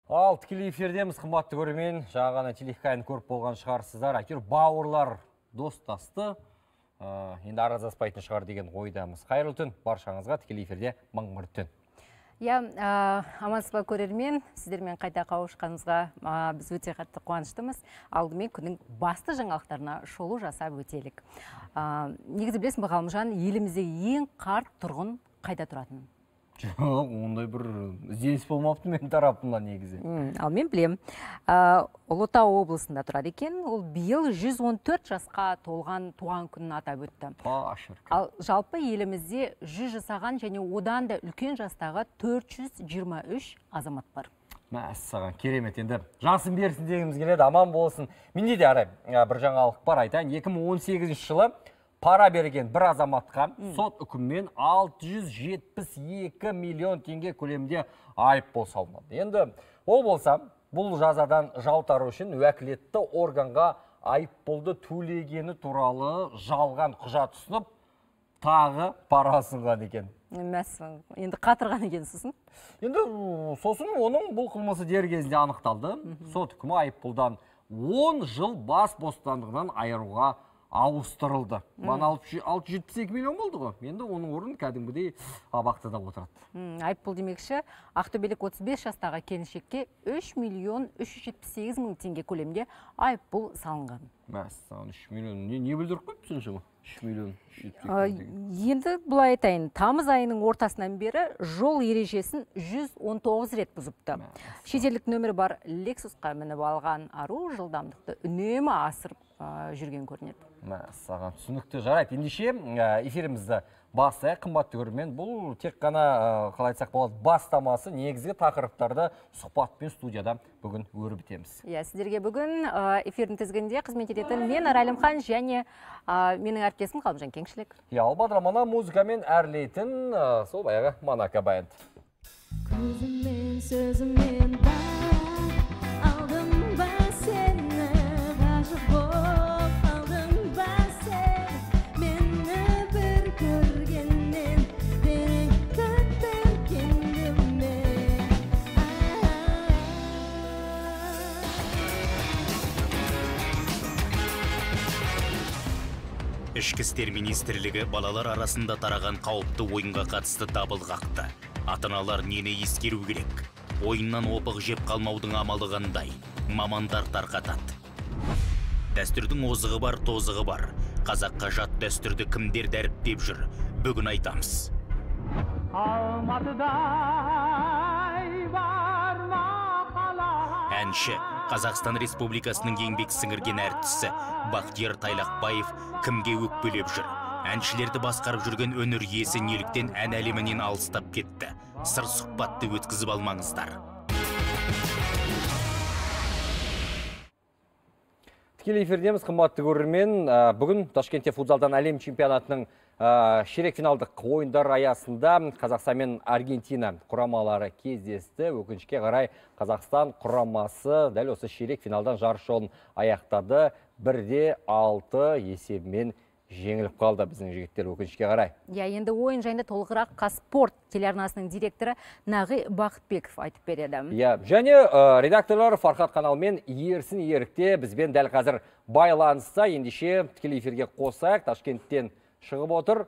Ал тікелей эфирдеміз, қымбатты көрермен. Жаңа ғана телехикаяны көріп болған шығарсыздар. Әйтеуір бауырлар достасты. Енді араздаспайтын шығар деген ойдамыз. Қайырлы түн баршаңызға, тікелей эфирде мың түн. Амансыз ба көрермен, сіздермен қайта қауышқанымызға біз өте қатты қуаныштымыз. Алдымен күннің басты жаңалықтарына шолу жасап өтелік. Негізі білесің бе Ғалымжан, еліміздегі ең қарт тұрғын қайда тұратын? Жоқ, ондай бір ізденіс болмапты мен тарапымнан негізі. Ал мен білем. Ұлытау облысында тұрады екен. Ол биыл 114 жасқа толған туған күнін атап өтті. Ал жалпы елімізде 100 жасаған және одан да үлкен жастағы 423 азамат бар. Мәссаған, керемет. Енді жасын берсін дегіміз келеді, аман болсын. Менде де арай бір жаңалық бар айтайын. 2018 жылы пара берген бір азаматқа сот үкіммен 672 миллион теңге көлемінде айыппұл салынды. Енді ол болса, бұл жазадан жалтару үшін уәкілетті органға айыппұлды төлегені туралы жалған құжат ұсынып, тағы пара ұсынған екен. Мәссаған, енді қатырған екен сосын? Енді сосын оның бұл қылмысы дер кезінде анықталды. Сот үкімі айыппұлдан 10 жыл бас бостандығынан айыруға ауыстырылды. Бана 672 миллион болды ғой. Енді оның орын кәдімгідей абақтыда отырады. Айыппұл демекші, Ақтөбелік 35 жастағы келіншекке 3 миллион 378 мың теңге көлемде айыппұл салынған. Мәссаған, 3 миллион. Не білдіріп қойып түсінші бұл? 3 миллион. Енді бұлай айтайын, тамыз айының ортасынан бері жол ережесін 119 рет бұзыпты. Шетелдік нөмірі бар Лексусқа мініп алған ару жылдамдықты үнемі асырып жүрген көрінеді. Мәссаған, түсінікті. Жарайды. Ендеше эфирімізді бастайық, қымбатты көрермен. Бұл тек қана қалай айтсақ болады, бастамасы, негізгі тақырыптарды сұхбатпен студияда бүгін өрбітеміз. Сіздерге бүгін эфирдің тізгінінде қызмет ететін мен Аралымхан және менің әріптесім Ғалымжан Кеңшілік. Ал бағдарламаны музыкамен әрлейтін сол баяғы Монако бэнд. Көзіммен сөзіммен алдым ба сені, ғашық боп алдым ба сен, мені бір көргеннен бері күттім кендімен. Ішкі істер министрлігі балалар арасында тараған қауіпті ойынға қатысты дабыл қақты. Ата-аналар нені ескеру керек? Ойыннан опық жеп қалмаудың амалы қандай? Мамандар тарқатады. Дәстүрдің озығы бар, тозығы бар. Қазаққа жат дәстүрді кімдер дәріптеп жүр? Бүгін айтамыз. Әнші, Қазақстан Республикасының еңбек сіңірген әртісі Бақтияр Тайлақбаев кімге өкпелеп жүр? Әншілерді басқарып жүрген өнер иесі неліктен ән әлемінен алыстап кетті? Сыр сұхбатты өткізіп алмаңыздар. Тікелей эфирдеміз, қымбатты көрермен. Бүгін Ташкентте футзалдан әлем чемпионатының ширек финалдық ойындар аясында Қазақстан мен Аргентина құрамалары кездесті. Өкінішке қарай Қазақстан құрамасы дәл осы ширек финалдан жарыс жолын аяқтады. 1-6 есебімен жеңіліп қалды біздің жігіттер, өкінішке қарай. Енді ойын жайында толығырақ Қазспорт телеарнасының директоры Нағи Бақытбеков айтып береді. Және редакторлар Фархат Қанал мен Ерсін Ерікте бізбен дәл қазір байланыста. Ендеше тікелей эфирге қосайық. Ташкенттен шығып отыр.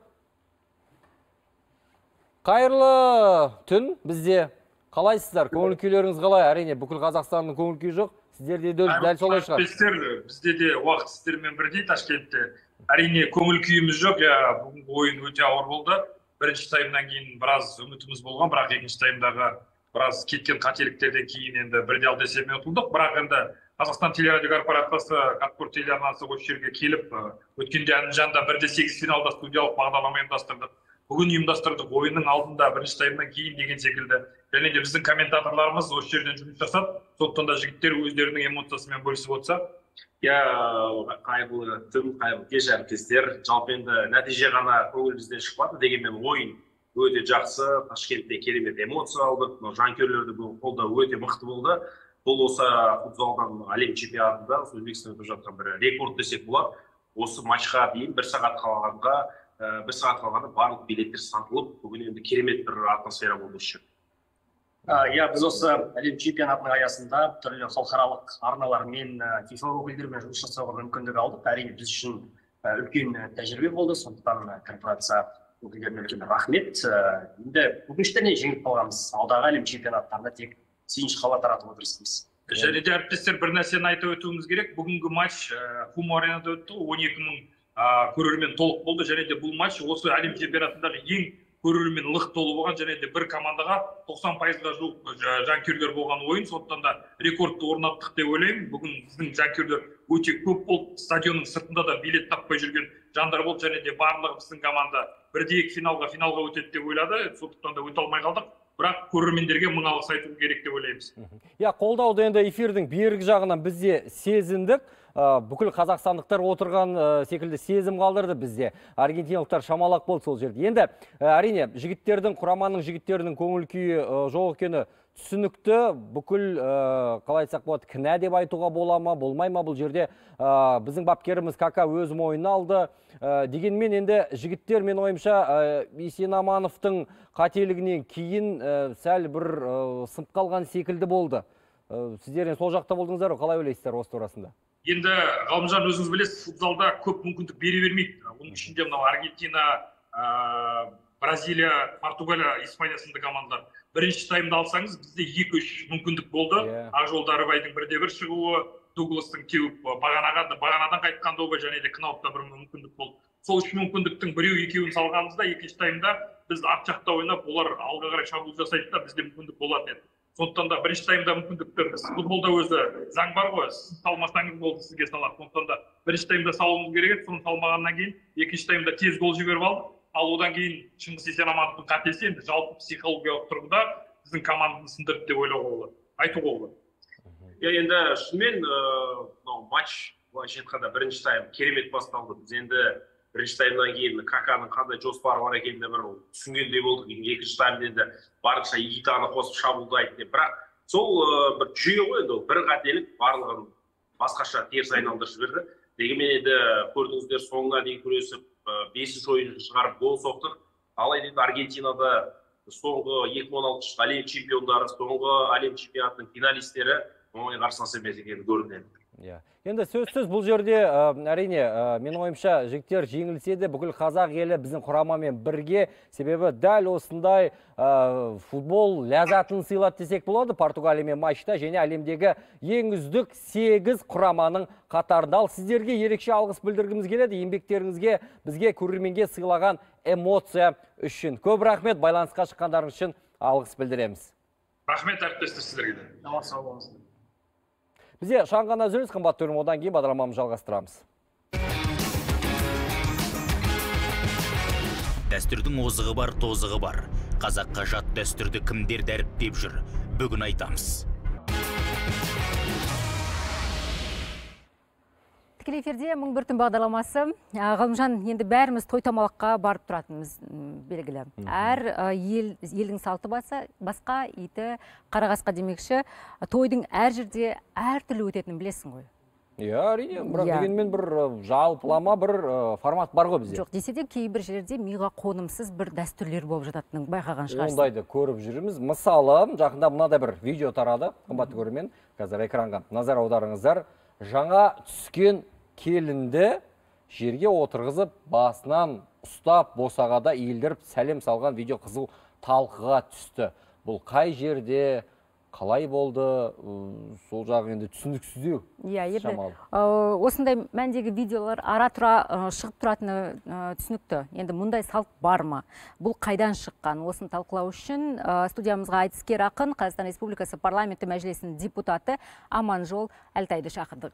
Қайырлы түн бізде. Қалайсыздар? Көңіл күйлеріңіз қалай? Әрине бүкіл Қазақстанның көңіл күйі жоқ. Сіздерде дәл солай шығар. Бізде де уақыт сіздермен бірдей Ташкентте. Әрине көңіл күйіміз жоқ. Бүгінгі ойын өте ауыр болды. Бірінші таймнан кейін біраз үмітіміз болған, бірақ екінші таймдағы біраз кеткен қателіктерден кейін енді 1-6 есебімен ұтылдық. Бірақ енді Қазақстан телерадио корпорациясы, Қазспорт телеарнасы осы жерге келіп, өткенде Әнжанда 1-8 финалда студиялық бағдарлама ұйымдастырдық. Бүгін ұйымдастырдық ойынның алдында бірінші таймнан кейін деген секілді. Және де біздің комментаторларымыз осы жерден жұмыс жасап, сондықтан да жігіттер өздерінің эмоциясымен бөлісіп отырса. Қайырлы түн, қайырлы кеш әріптестер. Жалпы енді нәтиже ғана көңілімізден шықпады, дегенмен ойын өте жақсы. Ташкентте керемет эмоция алдық. Жанкүйерлердің қолдауы өте мықты болды. Бұл осы футзалдан әлем чемпионатында Өзбекстанда өтіп жатқан бір рекорд десек болады. Осы матчқа дейін 1 сағат қалғанда барлық билеттер сатылып, бүгін енді керемет бір атмосфера болды. Иә, біз осы әлем чемпионатының аясында түрлі халықаралық арналармен, FIFA өкілдерімен жұмыс жасауға мүмкіндік алдық. Әрине біз үшін үлкен тәжірибе болды, сондықтан корпорация өкілдеріне үлкен рахмет. Енді өкініштен жеңіп қалғанбыз. Алдағы әлем чемпионаттарында тек сүйінші хабар таратуға тырысамыз. Және де әріптестер, бір нәрсені айтып өтуіміз керек. Бүгінгі матч Хумо аренада өтті, 12.000 көрермен толық болды, және де бұл матч осы әлем чемпионатындағы ең көрермен лық толы болған, және де бір командаға 90%-ға жуық жанкүйерлер болған ойын, сондықтан да рекордты орнаттық деп ойлаймын. Бүгін біздің жанкүйерлер өте көп болды, стадионның сыртында да билет таппай жүрген жандар болды, және де барлығы біздің команда бірде-екі финалға өтеді деп ойлады, сондықтан да өте алмай қалдық. Бірақ көрермендерге мың алғыс айту керек деп ойлаймыз. Иә, қолдауды енді эфирдің бергі жағынан бізде сезіндік. Бүкіл қазақстандықтар отырған секілді сезім қалдырды бізде. Аргентиналықтар шамалақ болды сол жерде. Енді әрине құраманың жігіттерінің көңіл күйі жоқ екені түсінікті. Бүкіл қалай айтсақ болады, кінә деп айтуға бола ма, болмай ма, бұл жерде біздің бапкеріміз Кака өз мойнына алды. Дегенмен енді жігіттер, мен ойымша, Есенамановтың қателігінен кейін сәл бір сынып қалған секілді болды. Сіздер сол жақта болдыңыздар, қалай ойлайсыздар осы турасында? Енді Ғалымжан, өзіңіз білесіз, футзалда көп мүмкіндік бере бермейді. Оның ішінде мынау Аргентина, Бразилия, Португалия, Испания сынды командалар. Бірінші таймда алсаңыз, бізде 2-3 мүмкіндік болды. Ақжол Дарыбайдың 1-1 шығуы, Дугластың теуіп бағанадан қайтқан добы, және де Кнаупта бір мүмкіндік болды. Сол үш мүмкіндіктің біреу-екеуін салғанымызда, екінші таймда біз арт жақта ойнап, олар алға қарай шабуыл жасайды да, бізде мүмкіндік болады еді. Сондықтан да бірінші таймда мүмкіндіктер, футболда өзі заң бар ғой, сіз салмасаңыз болды сізге салады. Сондықтан да бірінші таймда салуымыз керек еді, соны салмағаннан кейін екінші таймда тез гол жіберіп алдық. Ал одан кейін Шыңғыс Есенамановтың қатесі енді жалпы психологиялық тұрғыда біздің команданы сындырды деп ойлауға болады, айтуға болады. Енді шынымен матч былайша айтқанда бірінші тайм керемет басталды. Біз енді бірінші таймнан кейін Каканың қандай жоспары бар екенін бір түсінгендей болдық. Екінші таймда енді барынша Игитаны қосып шабуылдайды деп. Бірақ сол бір жүйе ғой енді, бір қателік барлығын басқаша теріс айналдырып жіберді. Дегенмен енді көрдіңіздер, соңына дейін күресіп 5-ші ойын шығарып гол соқтық. Алайда енді Аргентинада соңғы 2016 әлем чемпиондары, соңғы әлем чемпионатының финалистері оңай қарсылас емес екені көрінеді. Енді сөзсіз бұл жерде әрине менің ойымша жігіттер жеңілсе де бүкіл қазақ елі біздің құрамамен бірге, себебі дәл осындай футбол ләззатын сыйлады десек болады Португалиямен матчта, және әлемдегі ең үздік 8 құраманың қатарында. Ал сіздерге ерекше алғыс білдіргіміз келеді, еңбектеріңізге, бізге көрерменге сыйлаған эмоция үшін. Көп рахмет, байланысқа шыққандарыңыз үшін алғыс білдіреміз. Рахмет әріптестер сіздерге де. Сау болыңыз. Бізде шағын ғана үзіліс, қымбатты көрермен, одан кейін бағдарламамызды жалғастырамыз. Дәстүрдің озығы бар, тозығы бар. Қазаққа жат дәстүрді кімдер дәріптеп жүр? Бүгін айтамыз. Тікелей эфирде мың бір түн бағдарламасы. Ғалымжан, енді бәріміз той-томалаққа барып тұратынымыз белгілі. Әр елдің салты басқа, иті қарағасқа демекші, тойдың әр жерде әр түрлі өтетінін білесің ғой. Иә, әрине, бірақ дегенмен бір жалпылама бір формат бар ғой бізде. Жоқ, десе де кейбір жерлерде миға қонымсыз бір дәстүрлер болып жататынын байқаған шығарсың. Ондайды көріп жүрміз. Мысалы, жақында мынада бір видео тарады, қымбатты көрермен, қазір экранға назар аударыңыздар. Жаңа түскен келінді жерге отырғызып, басынан ұстап, босағада иілдіріп, сәлем салған видео қызу талқыға түсті. Бұл қай жерде, қалай болды, сол жағы енді түсіндіксіздеу. Иә, енді осындай мәндегі видеолар ара тұра шығып тұратыны түсінікті. Енді мұндай салт бар ма? Бұл қайдан шыққан? Осын талқылау үшін студиямызға айтыскер ақын, Қазақстан Республикасы парламенті мәжілісінің депутаты Аманжол Әлтайды шақырдық.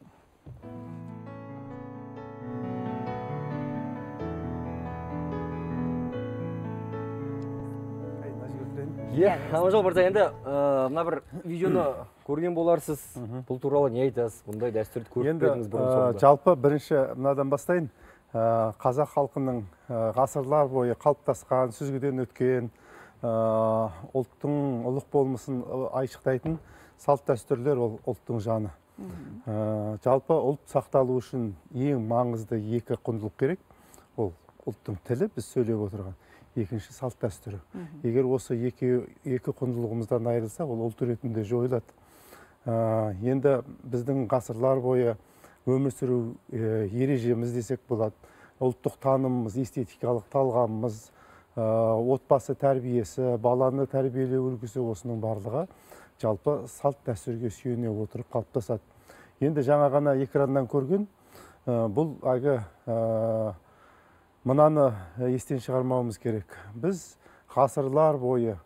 Аманжол мырза, енді мына бір видеоны көрген боларсыз, бұл туралы не айтасыз? Бұндай дәстүрді көріп пе едіңіз бұрын соңды? Жалпы бірінші мынадан бастайын. Қазақ халқының ғасырлар бойы қалыптасқан, сүзгіден өткен, ұлттың ұлық болмысын айшықтайтын салт дәстүрлер ол ұлттың жаны. Жалпы ұлт сақталу үшін ең маңызды екі құндылық керек. Ол ұлттың тілі, біз сөйлеп отырған. екінші салт дәстүрі. Егер осы екі құндылығымыздан айырылса, ол ұлт ретінде жойылады. Енді біздің ғасырлар бойы өмір сүру ережеміз десек болады. Ұлттық танымымыз, эстетикалық талғамымыз, отбасы тәрбиесі, баланы тәрбиелеу үлгісі, осының барлығы жалпы салт дәстүрге сүйене отырып қалыптасады. Енді жаңа ғана экраннан көрген, бұл әлгі мынаны естен шығармауымыз керек. Біз ғасырлар бойы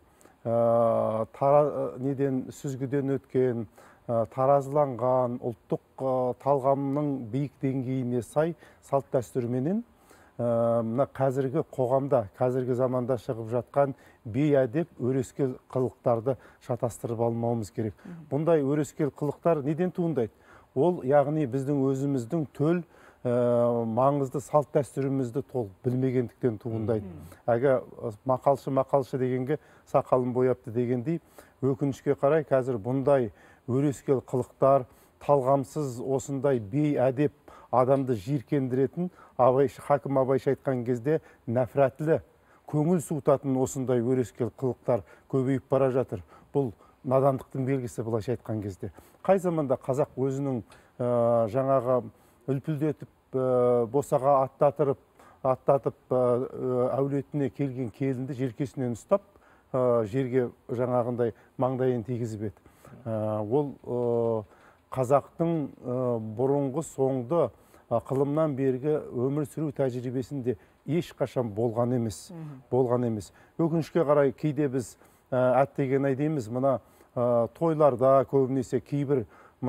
сүзгіден өткен, таразыланған ұлттық талғамның биік деңгейіне сай салт дәстүрменен мына қазіргі қоғамда, қазіргі заманда шығып жатқан бейәдеп өрескел қылықтарды шатастырып алмауымыз керек. Бұндай өрескел қылықтар неден туындайды? Ол яғни біздің өзіміздің төл маңызды салт дәстүрімізді толық білмегендіктен туындайды. Әгі мақалшы дегенге сақалын бояпты дегендей, өкінішке қарай қазір бұндай өрескел қылықтар, талғамсыз осындай бейәдеп адамды жиіркендіретін, Хакім Абайша айтқан кезде нәфрәтлі, көңіл суытатын осындай өрескел қылықтар көбейіп бара жатыр. Бұл надандықтың белгісі, былайша айтқан кезде. Қай заманда қазақ өзінің жаңағы үлпілдетіп, босаға аттатып әулетіне келген келінді желкесінен ұстап, жерге жаңағындай маңдайын тигізіп еді. Ол қазақтың бұрынғы соңды қылымнан бергі өмір сүру тәжірибесінде ешқашан болған емес. Өкінішке қарай кейде біз әттеген-ай дейміз, мына тойларда көбінесе кейбір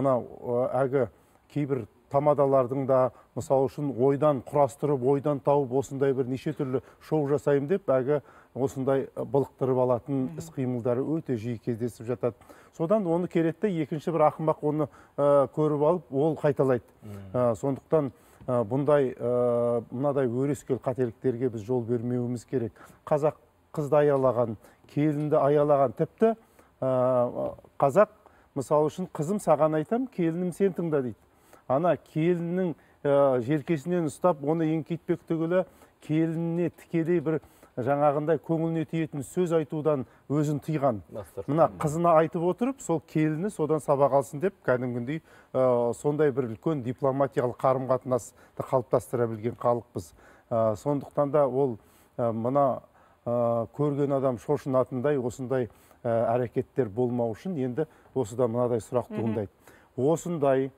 тамадалардың да, мысалы үшін ойдан құрастырып, ойдан тауып, осындай бір неше түрлі шоу жасайым деп, осындай былықтырып алатын іс-қимылдары өте жиі кездесіп жатады. Содан оны керетті, екінші бір ақымақ оны көріп алып, ол қайталайды. Сондықтан мынадай өрескел қателіктерге біз жол бермеуіміз керек. Қазақ қызды аялаған, келінді аялаған, тіпті қазақ, мысалы үшін, қызым саған айтам, келінім сен тыңда дейді. Ана келіннің желкесінен ұстап, оны еңкейтпек түгілі келініне тікелей бір жаңағындай көңіліне тиетін сөз айтудан өзін тыйған. Мына қызына айтып отырып, сол келіні содан сабақ алсын деп, кәдімгідей сондай бір үлкен дипломатиялық қарым-қатынасты қалыптастыра білген халықпыз. Сондықтан да ол мына көрген адам шошынатындай осындай әрекеттер болмау үшін енді осыдан мынадай сұрақ туындайды. Осындай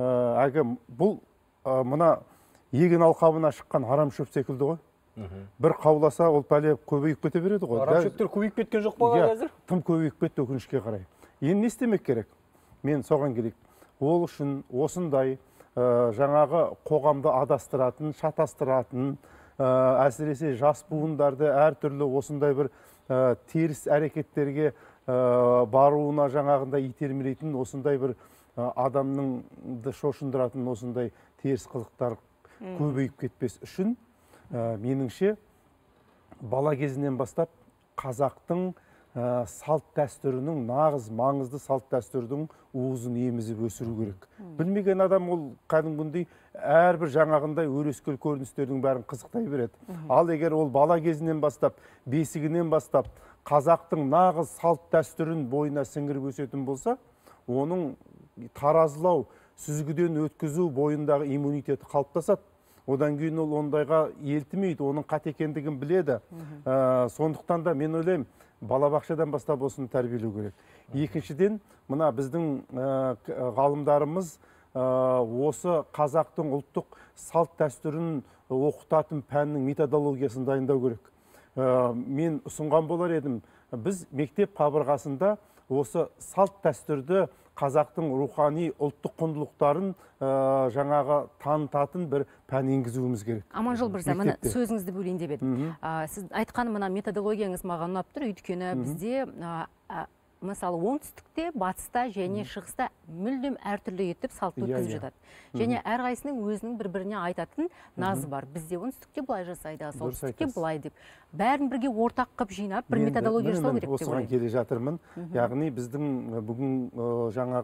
бұл мына еген алқабына шыққан арам шөп секілді ғой. Бір қауласа, ол пәле көбейіп кете береді ғой. Арам шөптер көбейіп кеткен жоқ па қазір? Тым көбейіп кетті, өкінішке қарай. Енді не істемек керек? Мен соған керек. Ол үшін осындай жаңағы қоғамды адастыратын, шатастыратын, әсіресе жас буындарды әртүрлі осындай бір теріс әрекеттерге баруына жаңағындай итермелейтін, осындай бір адамның шошындыратын осындай теріс қылықтар көбейіп кетпес үшін, меніңше бала кезінен бастап қазақтың салт дәстүрінің, нағыз маңызды салт дәстүрдің уызын емізіп өсіру керек. Білмеген адам ол кәдімгідей әрбір жаңағындай өрескел көріністердің бәрін қызықтай береді. Ал егер ол бала кезінен бастап, бесігінен бастап қазақтың нағыз салт дәстүрін бойына сіңіріп өсетін болса, оның таразылау, сүзгіден өткізу бойындағы иммунитеті қалыптасады. Одан кейін ол ондайға елтімейді, оның қате екендігін біледі. Сондықтан да мен ойлаймын, балабақшадан бастап осыны тәрбиелеу керек. Екіншіден, мына біздің ғалымдарымыз осы қазақтың ұлттық салт дәстүрін оқытатын пәннің методологиясын дайындау керек. Мен ұсынған болар едім, біз мектеп қабырғасында осы салт дәстүрді, қазақтың рухани ұлттық құндылықтарын жаңағы танытатын бір пән енгізуіміз керек. Аманжол мырза, мына сөзіңізді бөлейін деп едім. Сіз айтқан мына методологияңыз маған ұнап тұр, өйткені бізде мысалы оңтүстікте, батыста және шығыста мүлдем әртүрлі етіп салтты өткізіп жатады. Және әрқайсының өзінің бір-біріне айтатын назы бар. Бізде оңтүстікте былай жасайды, солтүстікте былай деп. Бәрін бірге ортақ қып жинап, бір методология жасау керек деп ойлаймын. Осыған келе жатырмын. Яғни біздің бүгін жаңағы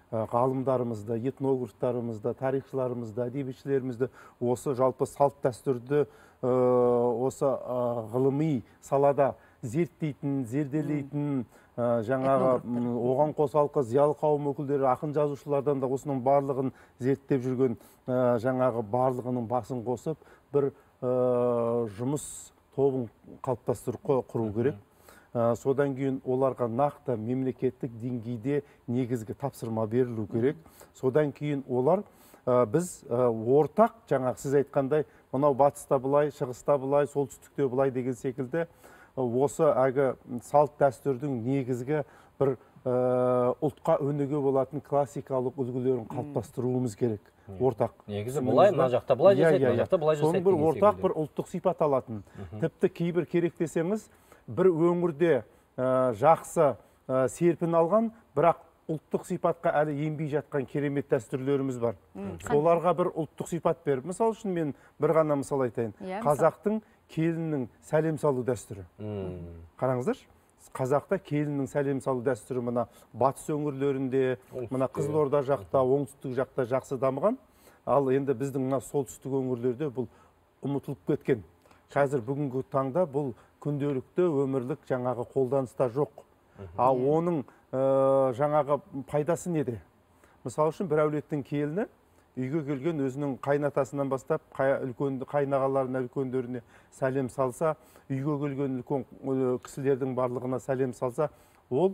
ғалымдарымызды, этнографтарымызды, тарихшыларымызды, әдебиетшілерімізді осы жалпы салт дәстүрді осы ғылыми салада зерттейтін, зерделейтін, жаңағы оған қосалқы зиялы қауым өкілдері, ақын жазушылардан да осының барлығын зерттеп жүрген жаңағы барлығының басын қосып бір жұмыс тобын қалыптастырып құру керек. Содан кейін оларға нақты мемлекеттік деңгейде негізгі тапсырма берілу керек. Содан кейін олар біз ортақ, жаңағы сіз айтқандай, мынау батыста былай, шығыста былай, солтүстікте былай деген секілді осы әгі салт дәстүрдің негізгі бір ұлтқа өнеге болатын классикалық үлгілерін қалыптастыруымыз керек. Ортақ. Негізі былай, мына жақта былай жасайды, мына жақта былай жасайды. Соның бір ортақ бір ұлттық сипат алатын. Тіпті кейбір керек десеңіз, бір өңірде жақсы серпін алған, бірақ ұлттық сипатқа әлі енбей жатқан керемет дәстүрлеріміз бар. Соларға бір ұлттық сипат беріп, мысал үшін мен бір ғана мысал айтайын. Қазақтың келіннің сәлем салу дәстүрі. Қараңыздаршы, қазақта келіннің сәлем салу дәстүрі мына батыс өңірлерінде, мына Қызылорда жақта, оңтүстік жақта жақсы дамыған. Ал енді біздің мына солтүстік өңірлерде бұл ұмытылып кеткен. Қазір бүгінгі таңда бұл күнделікті өмірлік жаңағы қолданыста жоқ. Ал оның жаңағы пайдасы неде? Мысалы үшін бір әулеттің келіні үйге келген өзінің қайнатасынан бастап қайнағаларына, үлкендеріне сәлем салса, үйге келген үлкен кісілердің барлығына сәлем салса, ол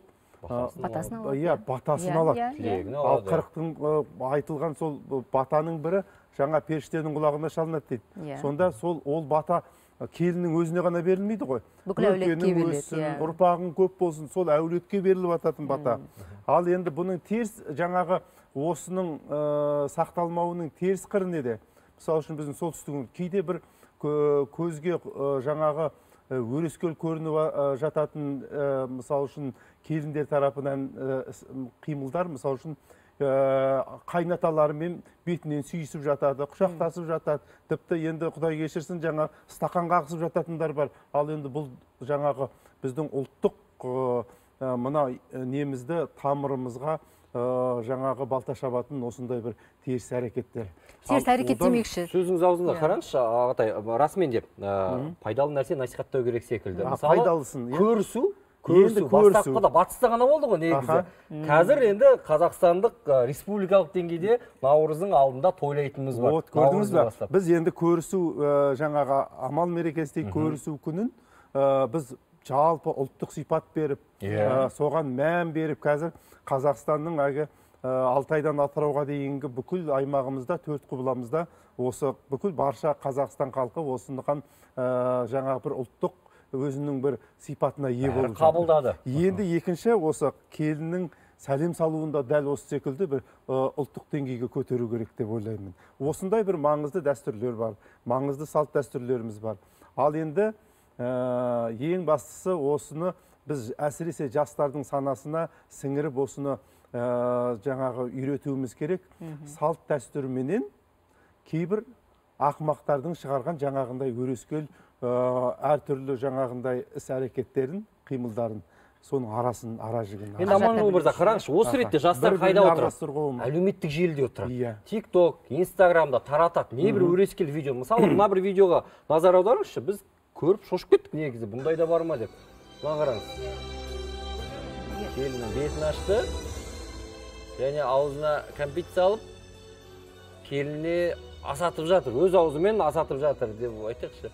батасын алады. Ал қырықтың айтылған сол батаның бірі жаңа періштенің құлағына шалынады дейді. Сонда ол бата келіннің өзіне ғана берілмейді ғой. Бүкіл әулетке беріледі. Ұрпағың көп болсын, сол әулетке беріліп ататын бата. Ал енді бұның теріс жаңағы осының сақталмауының теріс қыры неде? Мысалы үшін біздің солтүстігіміз кейде бір көзге жаңағы өрескел көрініп жататын, мысалы үшін келіндер тарапынан қимылдар, мысалы үшін қайнаталарымен бетінен сүйісіп жатады, құшақтасып жатады. Тіпті енді Құдай кешірсін, жаңа стақан қағысып жататындар бар. Ал енді бұл жаңағы біздің ұлттық мына немізді тамырымызға жаңағы балта шабатын осындай бір теріс әрекеттер. Теріс әрекет демекші. Сөзіңіз аузында қараңызшы, Ағатай, расымен деп пайдалы нәрсе насихаттау керек секілді. Мысалы, көрісу бастапқыда батыста ғана болды ғой негізі. Қазір енді Қазақстандық республикалық деңгейде Наурыздың алдында тойлайтынымыз бар. Көрдіңіз бе? Біз енді көрісу жаңағы амал мерекесіндегі көрісу күнін біз жалпы ұлттық сипат беріп, соған мән беріп, қазір Қазақстанның әгі Алтайдан Атырауға дейінгі бүкіл аймағымызда, төрт құбыламызда осы бүкіл барша Қазақстан халқы осынған жаңа бір ұлттық өзінің бір сипатына ие болып қабылдады. Енді екінші осы келіннің сәлем салуында дәл осы секілді бір ұлттық деңгейге көтеру керек деп ойлаймын. Осындай бір маңызды дәстүрлер бар, маңызды салт дәстүрлеріміз бар. Ал енді ең бастысы осыны біз әсіресе жастардың санасына сіңіріп осыны жаңағы үйретуіміз керек. Салт дәстүрменен кейбір ақымақтардың шығарған жаңағындай өрескел әртүрлі жаңағындай іс әрекеттерін, қимылдарын, соның ара жігін. Енді Аманжол мырза, қараңызшы, осы ретте жастар қайда отырады? Әлеуметтік желіде отырады. TikTok, Instagramда таратады. Не бір өрескел видео. Мысалы, мына бір видеоға назар аударыңызшы, біз көріп шошып кеттік негізі, бұндай да бар ма деп. Мына қараңыз. Келіннің бетін ашты, және аузына кәмпит салып, келініне асатып жатыр, өз аузымен асатып жатыр деп айтайықшы.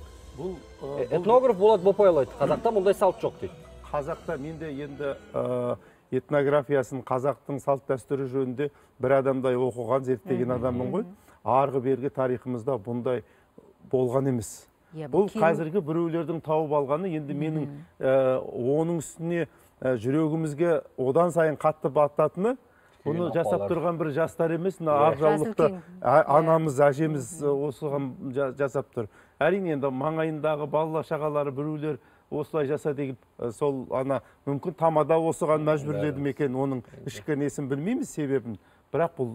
Этнограф Болат Бопайлы айтты, қазақта мұндай салт жоқ дейді. Қазақта менде енді этнографиясын қазақтың салт дәстүрі жөнінде бір адамдай оқыған, зерттеген адаммын ғой. Арғы бергі тарихымызда бұндай болған емес. Бұл қазіргі біреулердің тауып алғаны, енді менің оның үстіне жүрегімізге одан сайын қатты бататыны, бұны жасап тұрған бір жастар емес, ақ жаулықты анамыз, әжеміз осыған жасап тұр. Әрине енді маңайындағы балалар шағалары біреулер осылай жаса деп, сол мүмкін тамада осыған мәжбүрледі ме екен, оның ішкі несін білмейміз себебін. Бірақ бұл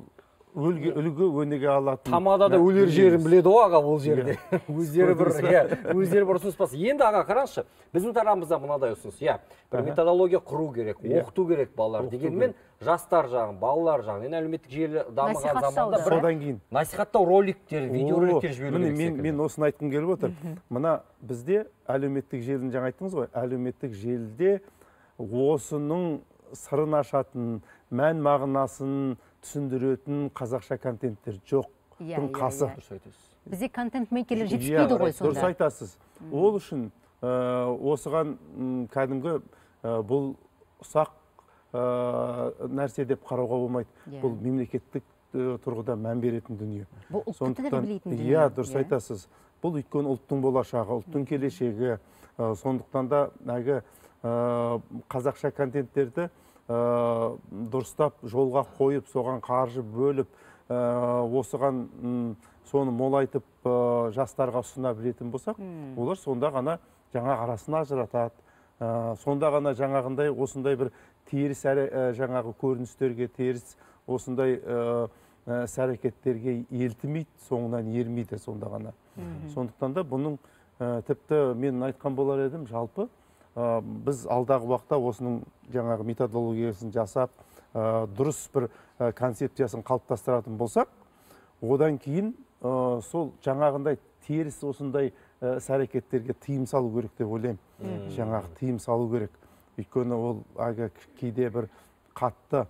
үлгі өнеге алатын. Тамадада өлер жерін біледі ғой аға ол жерде. Өздері бір ұсыныс бас. Енді аға қараңызшы, біздің тарамызда мынадай ұсыныс. Бір методология құру керек, оқыту керек балалар. Дегенмен жастар жағын, балалар жағын, енді әлеуметтік желі дамыған заманда содан кейін насихаттау роликтер, видеороликтер жіберу керек секілді. Мен осыны айтқым келіп отыр. Мына бізде әлеуметтік желіні жаңа айттыңыз ғой, әлеуметтік желіде осының сырын ашатын, мән мағынасын түсіндіретін қазақша контенттер жоқтың қасы. Бізде контент мейкерлер жетіспейді ғой сонда. Дұрыс айтасыз. Ол үшін осыған кәдімгі бұл ұсақ нәрсе деп қарауға болмайды. Бұл мемлекеттік тұрғыда мән беретін дүние. Бұл ұлтты тәрбиелейтін дүние. Иә, дұрыс айтасыз. Бұл өйткені ұлттың болашағы, ұлттың келешегі. Сондықтан да қазақша контенттерді дұрыстап жолға қойып, соған қаржы бөліп, осыған соны молайтып жастарға ұсына білетін болсақ, олар сонда ғана жаңа арасын ажыратады. Сонда ғана жаңағындай осындай бір теріс жаңағы көріністерге, теріс осындай іс-әрекеттерге елтімейді, соңынан ермейді сонда ғана. Сондықтан да бұның тіпті мен айтқан болар едім, жалпы біз алдағы уақытта осының жаңағы методологиясын жасап, дұрыс бір концепциясын қалыптастыратын болсақ, одан кейін сол жаңағындай теріс осындай іс-әрекеттерге тыйым салу керек деп ойлаймын. Жаңағы тыйым салу керек. Өйткені ол кейде бір қатты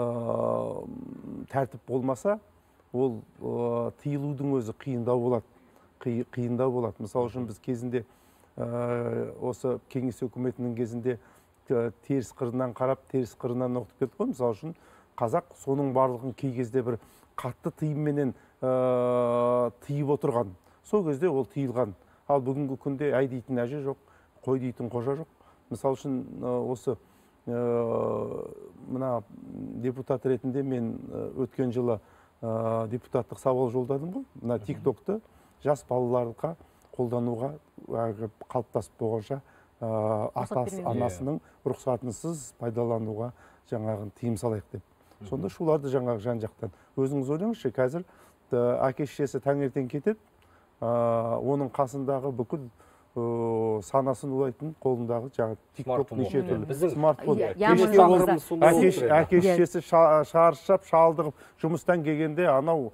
тәртіп болмаса, ол тыйылудың өзі қиындау болады. Мысалы үшін біз кезінде осы кеңес өкіметінің кезінде теріс қырынан қарап, теріс қырынан оқытып кетті ғой. Мысалы үшін қазақ соның барлығын кей кезде бір қатты тыйымменен тыйып отырған. Сол кезде ол тыйылған. Ал бүгінгі күнде әй дейтін әже жоқ, қой дейтін қожа жоқ. Мысалы үшін осы мына депутат ретінде мен өткен жылы депутаттық сауал жолдадым ғой. Мына TikTok'ты жас балаларға қолдануға қалыптасып болғанша анасының рұқсатынсыз пайдалануға жаңағын тыйым салайық деп. Сонда шуларды жаңағы жан-жақтан. Өзіңіз ойлаңызшы, қазір әке-шешесі таңертең кетеді, оның қасындағы бүкіл санасын улайтын қолындағы TikTok неше түрлі смартфон. Әке-шешесі шаршап, шалдығып, жұмыстан келгенде анау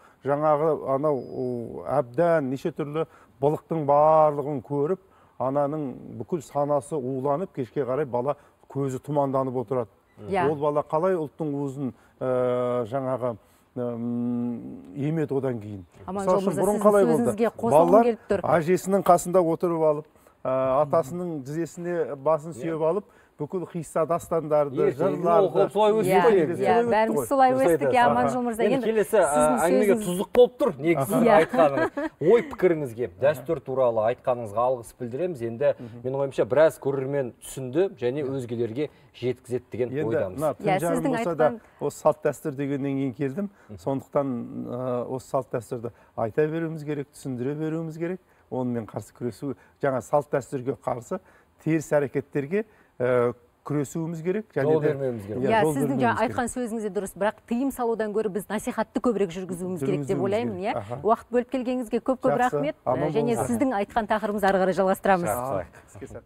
әбден неше түрлі былықтың барлығын көріп, ананың бүкіл санасы уланып, кешке қарай бала көзі тұманданып отырады. Ол бала қалай ұлттың уызын жаңағы емеді одан кейін. Аманжол мырза, сіздің сөзіңізге қосылғым келіп тұр. Балалар әжесінің қасында отырып алып, атасының тізесіне басын сүйеп алып, бүкіл қисса дастандарды, жырларды. Бәріміз солай өстік, Аманжол мырза. Келесі әңгімеге тұздық болып тұр, негізі айтқаныңыз. Ой пікіріңізге, дәстүр туралы айтқаныңызға алғыс білдіреміз. Енді мен ойымша біраз көрермен түсінді және өзгелерге жеткізеді деген ойдамыз. Енді болса да осы салт дәстүр дегеннен кейін келдім. Сондықтан осы салт дәстүрді айта беруіміз керек, түсіндіре беруіміз керек. Онымен қарсы күресу, жаңа салт дәстүрге қарсы теріс әрекеттерге күресуіміз керек. Жол бермеуіміз керек. Сіздің айтқан сөзіңізде дұрыс, бірақ тыйым салудан гөрі біз насихатты көбірек жүргізуіміз керек деп ойлаймын. Уақыт бөліп келгеніңізге көп-көп рахмет. Және сіздің айтқан тақырыбымызды ары қарай жалғастырамыз.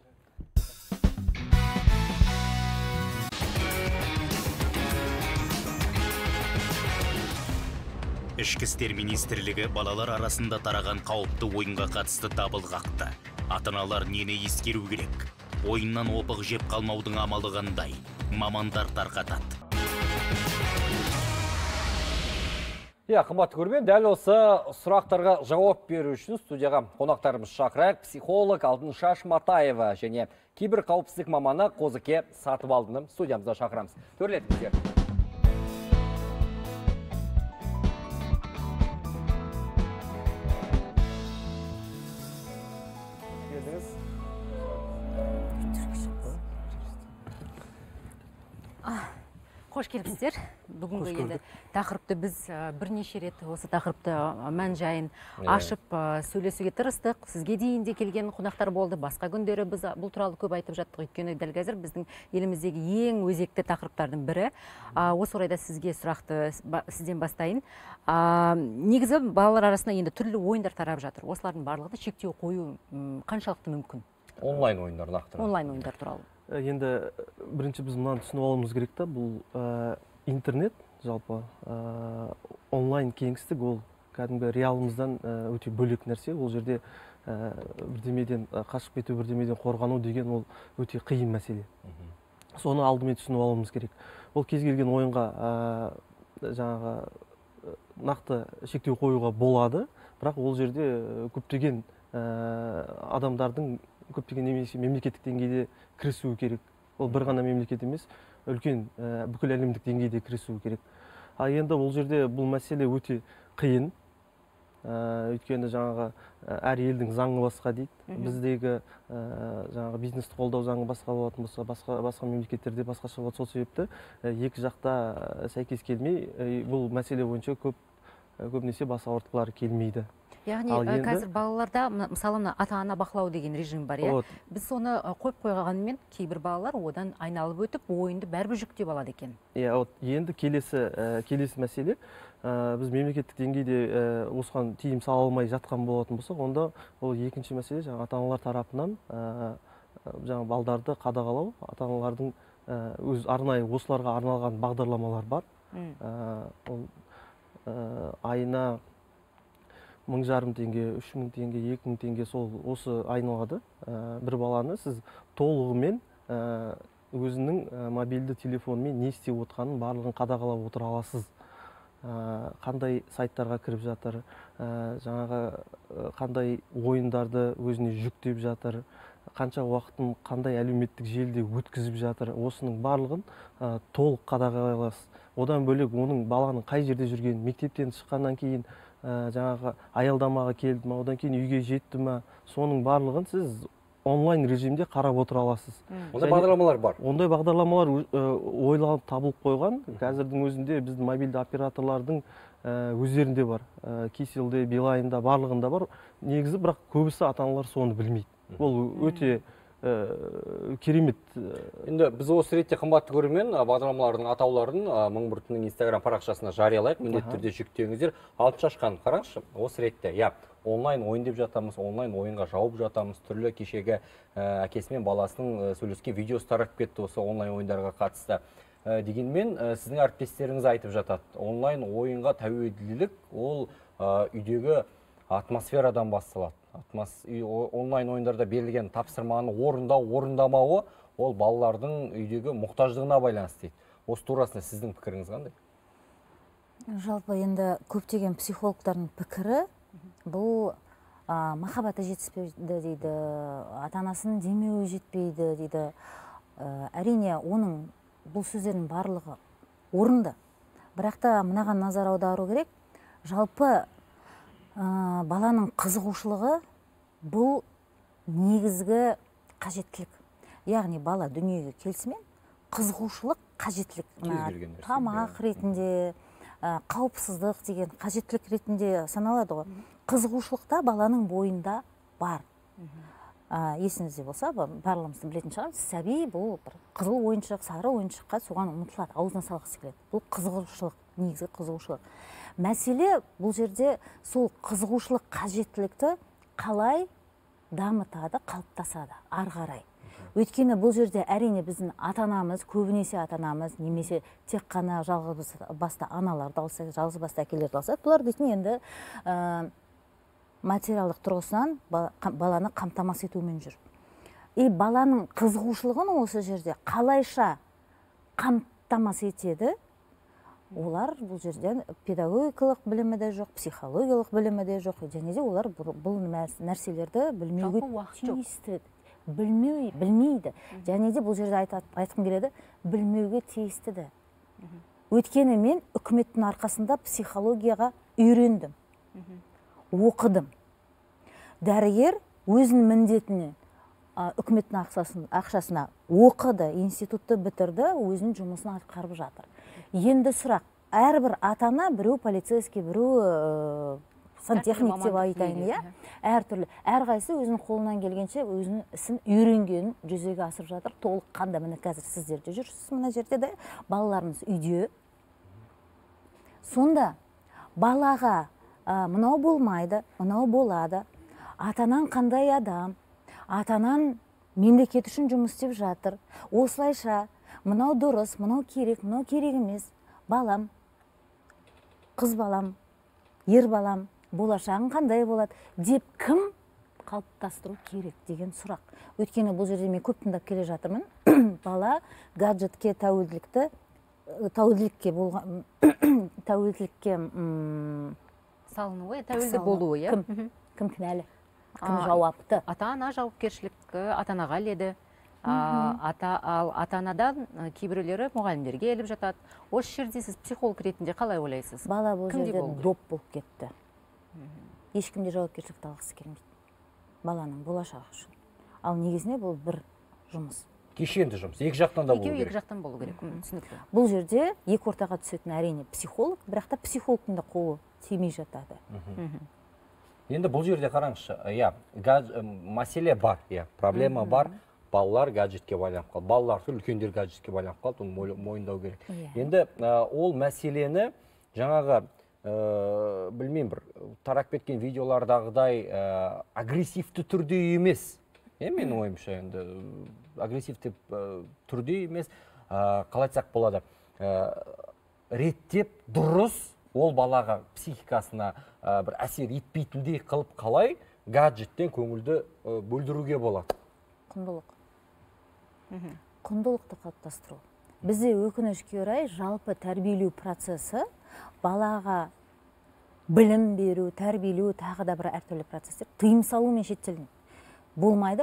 Ішкі істер министрлігі балалар арасында тараған қауіпті ойынға қатысты дабыл қақты. Ата-аналар нені ескеру керек? Ойыннан опық жеп қалмаудың амалы қандай? Мамандар тарқатады. Қымбатты көрермен, дәл осы сұрақтарға жауап беру үшін студияға қонақтарымыз шақырайық. Психолог Алтыншаш Матаева және кибер қауіпсіздік маманы Қозыке Сатыбалдыны студиямызда шақырамыз. Төрлетіңіздер. Қош келіпсіздер. бүгінгі енді тақырыпты біз бірнеше рет осы тақырыпты мән жайын ашып сөйлесуге тырыстық. Сізге дейін де келген қонақтар болды. Басқа күндері біз бұл туралы көп айтып жаттық. Өйткені дәл қазір біздің еліміздегі ең өзекті тақырыптардың бірі. Осы орайда сізге сұрақты сізден бастайын. Негізі балалар арасында енді түрлі ойындар тарап жатыр. Осылардың барлығына шектеу қою қаншалықты мүмкін? Онлайн ойындар нақтырақ. Онлайн ойындар туралы. Енді бірінші біз мынаны түсініп алуымыз керек та, бұл интернет жалпы онлайн кеңістік, ол кәдімгі реалымыздан өте бөлек нәрсе. Ол жерде бірдемеден қашып кету, бірдемеден қорғану деген ол өте қиын мәселе. Соны алдымен түсініп алуымыз керек. Ол кез келген ойынға жаңағы нақты шектеу қоюға болады, бірақ ол жерде көптеген адамдардың көптеген немесе мемлекеттік деңгейде кірісуі керек. Ол бір ғана мемлекет емес, үлкен бүкіл әлемдік деңгейде кірісуі керек. Енді ол жерде бұл мәселе өте қиын. Өйткені жаңағы әр елдің заңы басқа дейді. Біздегі жаңағы бизнесті қолдау заңы басқа болатын болса, басқа мемлекеттерде басқаша болады. Сол себепті екі жақта сәйкес келмей, бұл мәселе бойынша көбінесе бас ауыртқылары келмейді. Яғни қазір балаларда мысалы ата-ана бақылау деген режим бар, иә? Біз соны қойып қойғанымен кейбір балалар одан айналып өтіп, ойынды бәрібір жүктеп алады екен. Енді келесі мәселе, біз мемлекеттік деңгейде осыған тиым сала алмай жатқан болатын болсақ, онда ол екінші мәселе, жаңағы ата-аналар тарапынан жаңағы балдарды қадағалау, ата-аналардың өз арнайы осыларға арналған бағдарламалар бар. Ол айына 1500 теңге, 3000 теңге, 2000 теңге осы айналады. Бір баланы сіз толығымен өзінің мобильді телефонмен не істеп отқанын барлығын қадағалап отыра аласыз. Қандай сайттарға кіріп жатыр, жаңағы қандай ойындарды өзіне жүктеп жатыр, қанша уақытын қандай әлеуметтік желіде өткізіп жатыр, осының барлығын толық қадағалай аласыз. Одан бөлек оның баланың қай жерде жүргенін, мектептен шыққаннан кейін жаңағы аялдамаға келді ма, одан кейін үйге жетті ма, соның барлығын сіз онлайн режимде қарап отыра аласыз. Ондай бағдарламалар бар. Ондай бағдарламалар ойланып табылып қойған. Қазірдің өзінде біздің мобильді операторлардың өздерінде бар. Киселде, Билайнда, барлығында бар. Негізі, бірақ көбісі ата-аналар соны білмейді. Ол өте керемет. Енді біз осы ретте қымбатты көрермен бағдарламалардың атауларын мың бір түннің Instagram парақшасына жариялайық. Міндетті түрде жүктеңіздер. Алтын шашқан қараңызшы, осы ретте онлайн ойын деп жатамыз, онлайн ойынға жауып жатамыз. Түрлі кешегі әкесі мен баласының сөйлескен видеосы тарап кетті осы онлайн ойындарға қатысты. Дегенмен сіздің әріптестеріңіз айтып жатады. Онлайн ойынға тәуелділік ол үйдегі атмосферадан басталады. Онлайн ойындарда берілген тапсырманы орындамауы ол балалардың үйдегі мұқтаждығына байланысты дейді. Осы турасында сіздің пікіріңіз қандай? Жалпы енді көптеген психологтардың пікірі бұл махаббаты жетіспейді дейді, ата-анасының демеуі жетпейді дейді. Әрине оның бұл сөздердің барлығы орынды. Бірақ та мынаған назар аудару керек. Жалпы баланың қызығушылығы бұл негізгі қажеттілік. Яғни бала дүниеге келісімен қызығушылық қажеттілік. Тамақ ретінде, қауіпсіздік деген қажеттілік ретінде саналады ғой. Қызығушылықта баланың бойында бар. Есіңізде болса, барлығымызды білетін шығармыз, сәби бұл қызыл ойыншық, сары ойыншыққа соған ұмытылады, аузына салғысы келеді. Бұл қызығушылық, негізгі қызығушылық. Мәселе бұл жерде сол қызығушылық қажеттілікті қалай дамытады, қалыптасады ары қарай. Өйткені бұл жерде әрине біздің ата-анамыз, көбінесе ата-анамыз, немесе тек қана жалғыз басты аналарды алсақ, жалғыз басты әкелерді алсақ, бұлар дейтін енді материалдық тұрғысынан баланы қамтамасыз етумен жүр. Баланың қызығушылығын осы жерде қалайша қамтамасыз етеді, олар бұл жерден педагогикалық білімі де жоқ, психологиялық білімі де жоқ, және де олар бұл нәрселерді білмеуге тиісті. Білмейді. Және де бұл жерде айтқым келеді, білмеуге тиістіді. Өйткені мен үкіметтің арқасында психологияға үйрендім, оқыдым. Дәрігер өзінің міндетіне үкіметтің ақшасына оқыды, институтты бітірді, өзінің жұмысын атқарып жатыр. Енді сұрақ, әрбір ата-ана, біреу полицейский, біреу сантехник деп айтайын, иә? Әртүрлі. Әрқайсысы өзінің қолынан келгенше өзінің ісін үйренгенін жүзеге асырып жатыр. Толыққанда міне қазір сіздер де жүрсіз мына жерде де, балаларыңыз үйде. Сонда балаға мынау болмайды, мынау болады. Ата-анан қандай адам? Ата-анан мемлекет үшін жұмыс істеп жатыр. Осылайша мынау дұрыс, мынау керек емес. Балам, қыз балам, ер балам, болашағың қандай болады деп кім қалыптастыру керек деген сұрақ. Өйткені бұл жерде мен көп тыңдап келе жатырмын. Бала гаджетке тәуелділікке салынуы, тәуелді болуы, иә? Кім кінәлі? Кім жауапты? Ата-ана жауапкершілікті ата-анаға іледі. Ата-анадан кейбіреулері мұғалімдерге еліп жатады. Осы жерде сіз психолог ретінде қалай ойлайсыз? Бала бұл жерде доп болып кетті. Ешкімде жауапкершілікті алғысы келмейді. Баланың болашағы үшін. Ал негізіне бұл бір жұмыс. Кешенді жұмыс. Екі жақтан да болу керек. Екі жақтан болу керек. Түсінікті. Бұл жерде екі ортаға түсетін әрине психолог, бірақ та психологтың да қолы тимей жатады. Енді бұл жерде қараңызшы, мәселе бар, проблема бар. Балалар гаджетке байланып қалды. Балалар үлкендер гаджетке байланып қалды, оны мойындау керек. Енді ол мәселені жаңағы білмеймін, бір тарап кеткен видеолардағыдай агрессивті түрде емес. Менің ойымша енді агрессивті түрде емес, қалай айтсақ болады, реттеп дұрыс ол балаға психикасына бір әсер етпейтіндей қылып қалай гаджеттен көңілді бөлдіруге болады. Құндылықты қалыптастыру. Бізде өкінішке орай жалпы тәрбиелеу процесі балаға білім беру, тәрбиелеу, тағы да бір әртүрлі процестер тыйым салумен шектелген. Болмайды,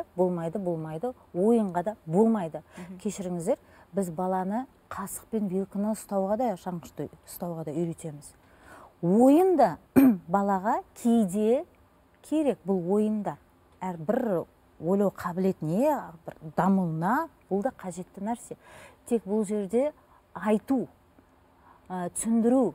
ойынға да болмайды. Кешіріңіздер, біз баланы қасықпен вилканы ұстауға да, шаңғышты ұстауға да үйретеміз. Ойында балаға кейде керек, бұл ойында әрбір ойлау қабілетіне, дамуына бұл да қажетті нәрсе. Тек бұл жерде айту, түсіндіру.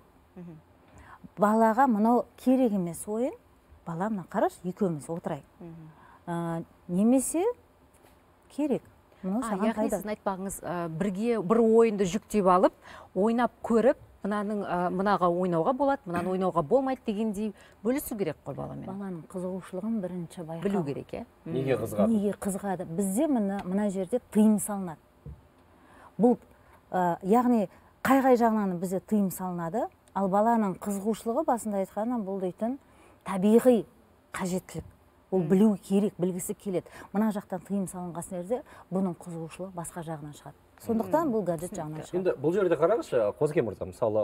Балаға мынау керек емес ойын, бала мына қараш, екеуміз отырайық. Немесе керек. Яғни сіздің айтпағыңыз, бірге бір ойынды жүктеп алып, ойнап көріп, мынаға ойнауға болады, мынаны ойнауға болмайды дегендей бөлісу керек қой баламен. Баланың қызығушылығын бірінші байқау. Білу керек, е? Неге қызығады? Неге қызығады? Бізде мына жерде тыйым салынады. Бұл, яғни қай жағынан бізде тыйым салынады, ал баланың қызығушылығы басында айтқаннан бұл дейтін табиғи қажеттілік. Ол білу керек, білгісі келеді. Мына жақтан тыйым салынған жерде бұның қызығушылығы басқа жағынан шығады. Сондықтан бұл гаджет жағынан шығады. Енді бұл жерде қараңызшы, Қозыке мырза, мысалы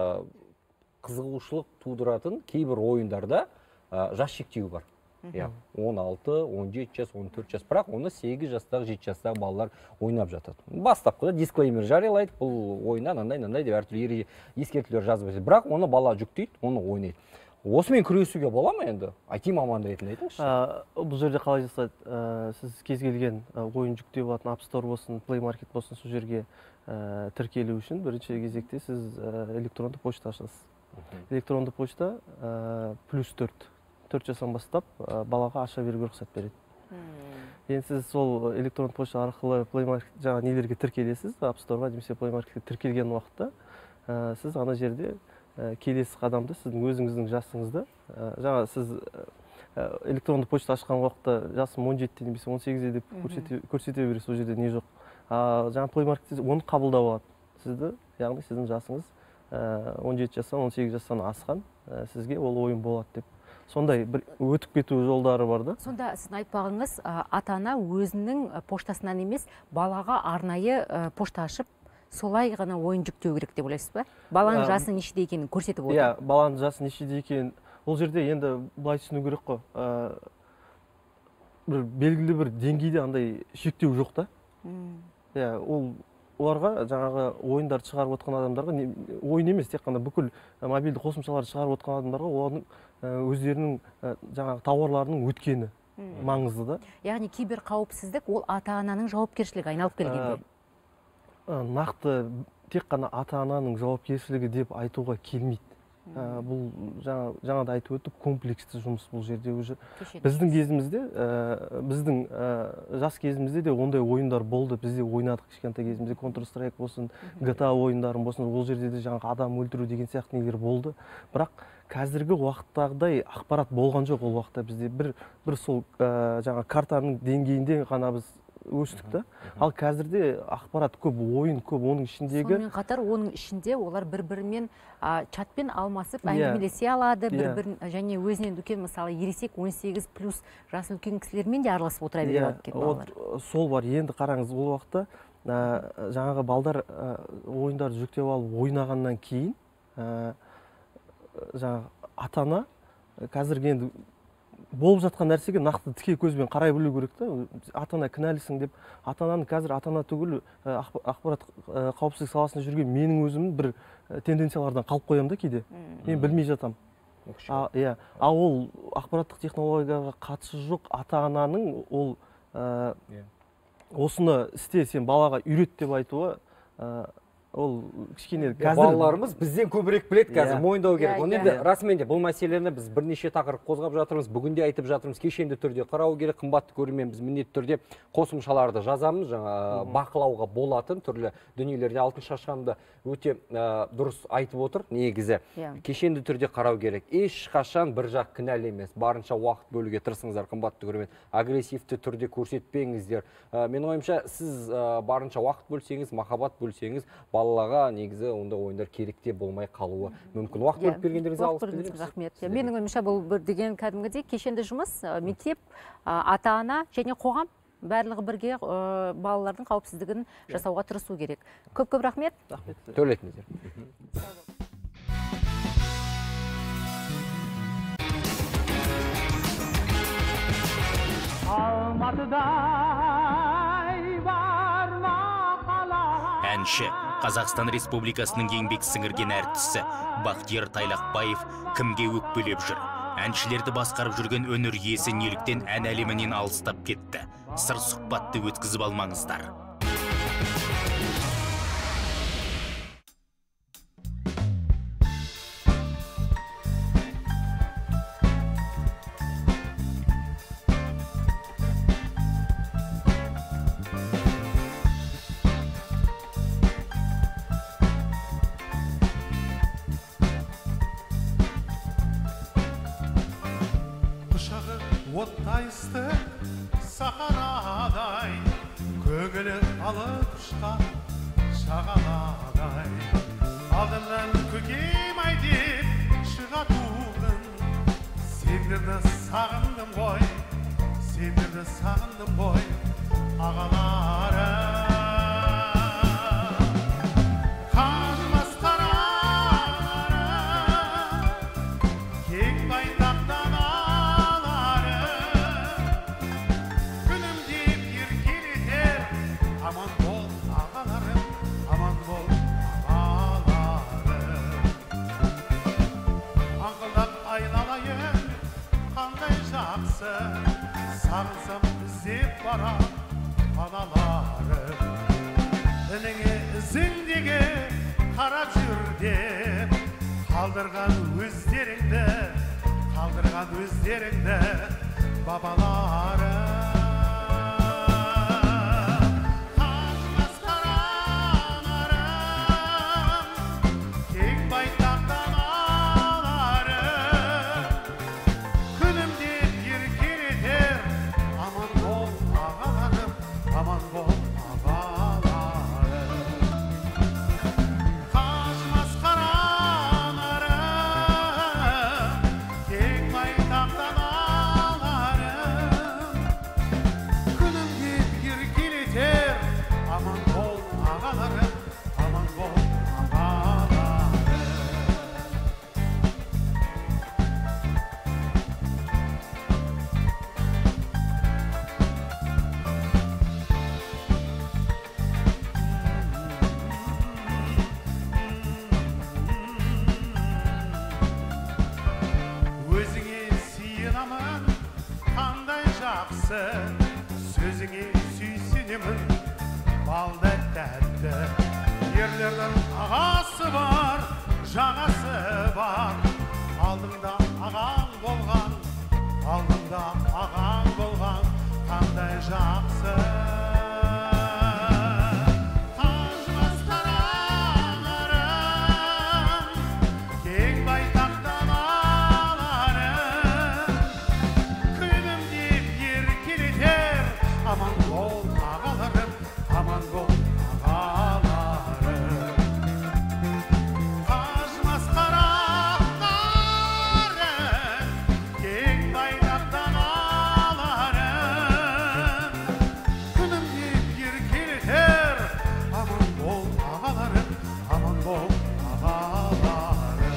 қызығушылық тудыратын кейбір ойындарда жас шектеуі бар. 16, 17 жас, 14 жас, бірақ оны 8 жастағы, 7 жастағы балалар ойнап жатады. Бастапқыда дисклеймер жариялайды, бұл ойыннан андай деп әртүрлі ескертулер жазып жатады. Бірақ оны бала жүктейді, оны ойнайды. Осымен күресуге бола ма енді? IT маманы ретінде айтыңызшы. Бұл жерде қалай жасайды? Сіз кез келген ойын жүктеп алатын App Store болсын, Play Market болсын, сол жерге тіркелу үшін бірінші кезекте сіз электронды почта ашасыз. Электронды почта +4 жастан бастап балаға аша беруге рұқсат береді. Енді сіз сол электронды почта арқылы Play Market жаңа нелерге тіркелесіз, App Store-ға немесе Play Market-ке тіркелген уақытта сіз ана жерде келесі қадамды сіздің өзіңіздің жасыңызды, жаңа сіз электронды почта ашқан уақытта жасым 17-те немесе 18-де деп көрсете бересіз, ол жерде не жоқ. Жаңа Play Market оны қабылдап алады сізді, яғни сіздің жасыңыз 17 жастан 18 жастан асқан, сізге ол ойын болады деп. Сондай бір өтіп кету жолдары бар да. Сонда сіздің айтпағыңыз, ата-ана өзінің поштасынан емес, балаға арнайы пошта ашып, солай ғана ойын жүктеу керек деп ойлайсыз ба? Баланың жасы нешеде екенін көрсетіп отыр. Иә, баланың жасы нешеде екенін, ол жерде енді былай түсіну керек қой. Бір белгілі бір деңгейде андай шектеу жоқ та. Иә, оларға жаңағы ойындарды шығарып отқан адамдарға, ойын емес, тек қана бүкіл мобильді қосымшаларды шығарып отқан адамдарға олардың өздерінің жаңағы тауарларының өткені маңызды да. Яғни кибер қауіпсіздік ол ата-ананың жауапкершілігі айналып келгенде. Нақты тек қана ата-ананың жауапкершілігі деп айтуға келмейді. Бұл жаңада айтып өттік, комплексті жұмыс бұл жерде уже. Біздің кезімізде, біздің жас кезімізде де ондай ойындар болды. Бізде ойнадық кішкентай кезімізде, Counter-Strike болсын, GTA ойындарын болсын, ол жерде де жаңағы адам өлтіру деген сияқты нелер болды. Бірақ қазіргі уақыттағыдай ақпарат болған жоқ ол уақытта бізде. Бір сол жаңа картаның деңгейінде ғана біз өстік та. Ал қазірде ақпарат көп, ойын көп, оның ішіндегі. Сонымен қатар оның ішінде олар бір-бірімен чатпен алмасып әңгімелесе алады, бір-бірін және өзінен үлкен, мысалы, ересек 18+ жасы үлкен кісілермен де араласып отыра бере алады екен балалар. Сол бар. Енді қараңыз, ол уақытта жаңағы балдар ойындарды жүктеп алып ойнағаннан кейін жаңағы ата-ана қазіргі енді болып жатқан нәрсеге нақты тіке көзбен қарай білу керек та. Ата-ана кінәлісің деп, ата-ананың қазір ата-ана түгіл ақпарат қауіпсіздік саласында жүрген менің өзім бір тенденциялардан қалып қоямын да кейде. Мен білмей жатам. Ол ақпараттық технологияға қатысы жоқ ата-ананың ол осыны істе, сен балаға үйрет деп айтуы ол кішкене балаларымыз бізден көбірек біледі қазір, мойындау керек. Оны енді расымен де бұл мәселені біз бірнеше тақырып қозғап жатырмыз, бүгінде айтып жатырмыз, кешенді түрде қарау керек, қымбатты көрермен, біз міндетті түрде қосымшаларды жазамыз, жаңа бақылауға болатын түрлі дүниелерде. Алтын шашқанды өте дұрыс айтып отыр, негізі. Кешенді түрде қарау керек. Ешқашан бір жақ кінәлі емес, барынша уақыт бөлуге тырысыңыздар, қымбатты көрермен. Агрессивті түрде көрсетпеңіздер. Мен ойымша, сіз барынша уақыт бөлсеңіз, махаббат бөлсеңіз, балалаға негізі онда ойындар керекте болмай қалуы мүмкін. Уақыт бөліп бергендеріңізге алғыс білдіреміз. Рахмет. Менің ойымша бұл бір деген кәдімгідей кешенді жұмыс, мектеп, ата-ана және қоғам барлығы бірге балалардың қауіпсіздігін жасауға тырысу керек. Көп-көп рахмет. Төлетіңіздер. Әнші, Қазақстан Республикасының еңбек сіңірген әртісі Бақтияр Тайлақбаев кімге өкпелеп жүр? Әншілерді басқарып жүрген өнер иесі неліктен ән әлемінен алыстап кетті? Сыр сұхбатты өткізіп алмаңыздар. Оттайсты сахарадай, көңілі алып ұшқан шағаладай. Алдымнан көкем-ай деп шыға тудың, сендерді сағындым ғой, сендерді сағындым ғой, ағаларым. Сағынсам іздеп бара аналарым, ініңе ізіңдегі қарап жүр деп қалдырған өздеріңді бабаларым. жақсы, сөзіңе сүйсінемін балды тәтті. Ерлердің ағасы бар, жағасы бар, алдыңда ағаң болған, алдыңда ағаң болған, қандай жақсы. Қажымас қарағарым, кең байтақ далаларым, күнім деп еркелетер, аман бол ағаларым, аман бол ағаларым. Қажымас қарағарым, кең байтақ далаларым, күнім деп еркелетер, аман бол ағаларым, аман бол ағаларым.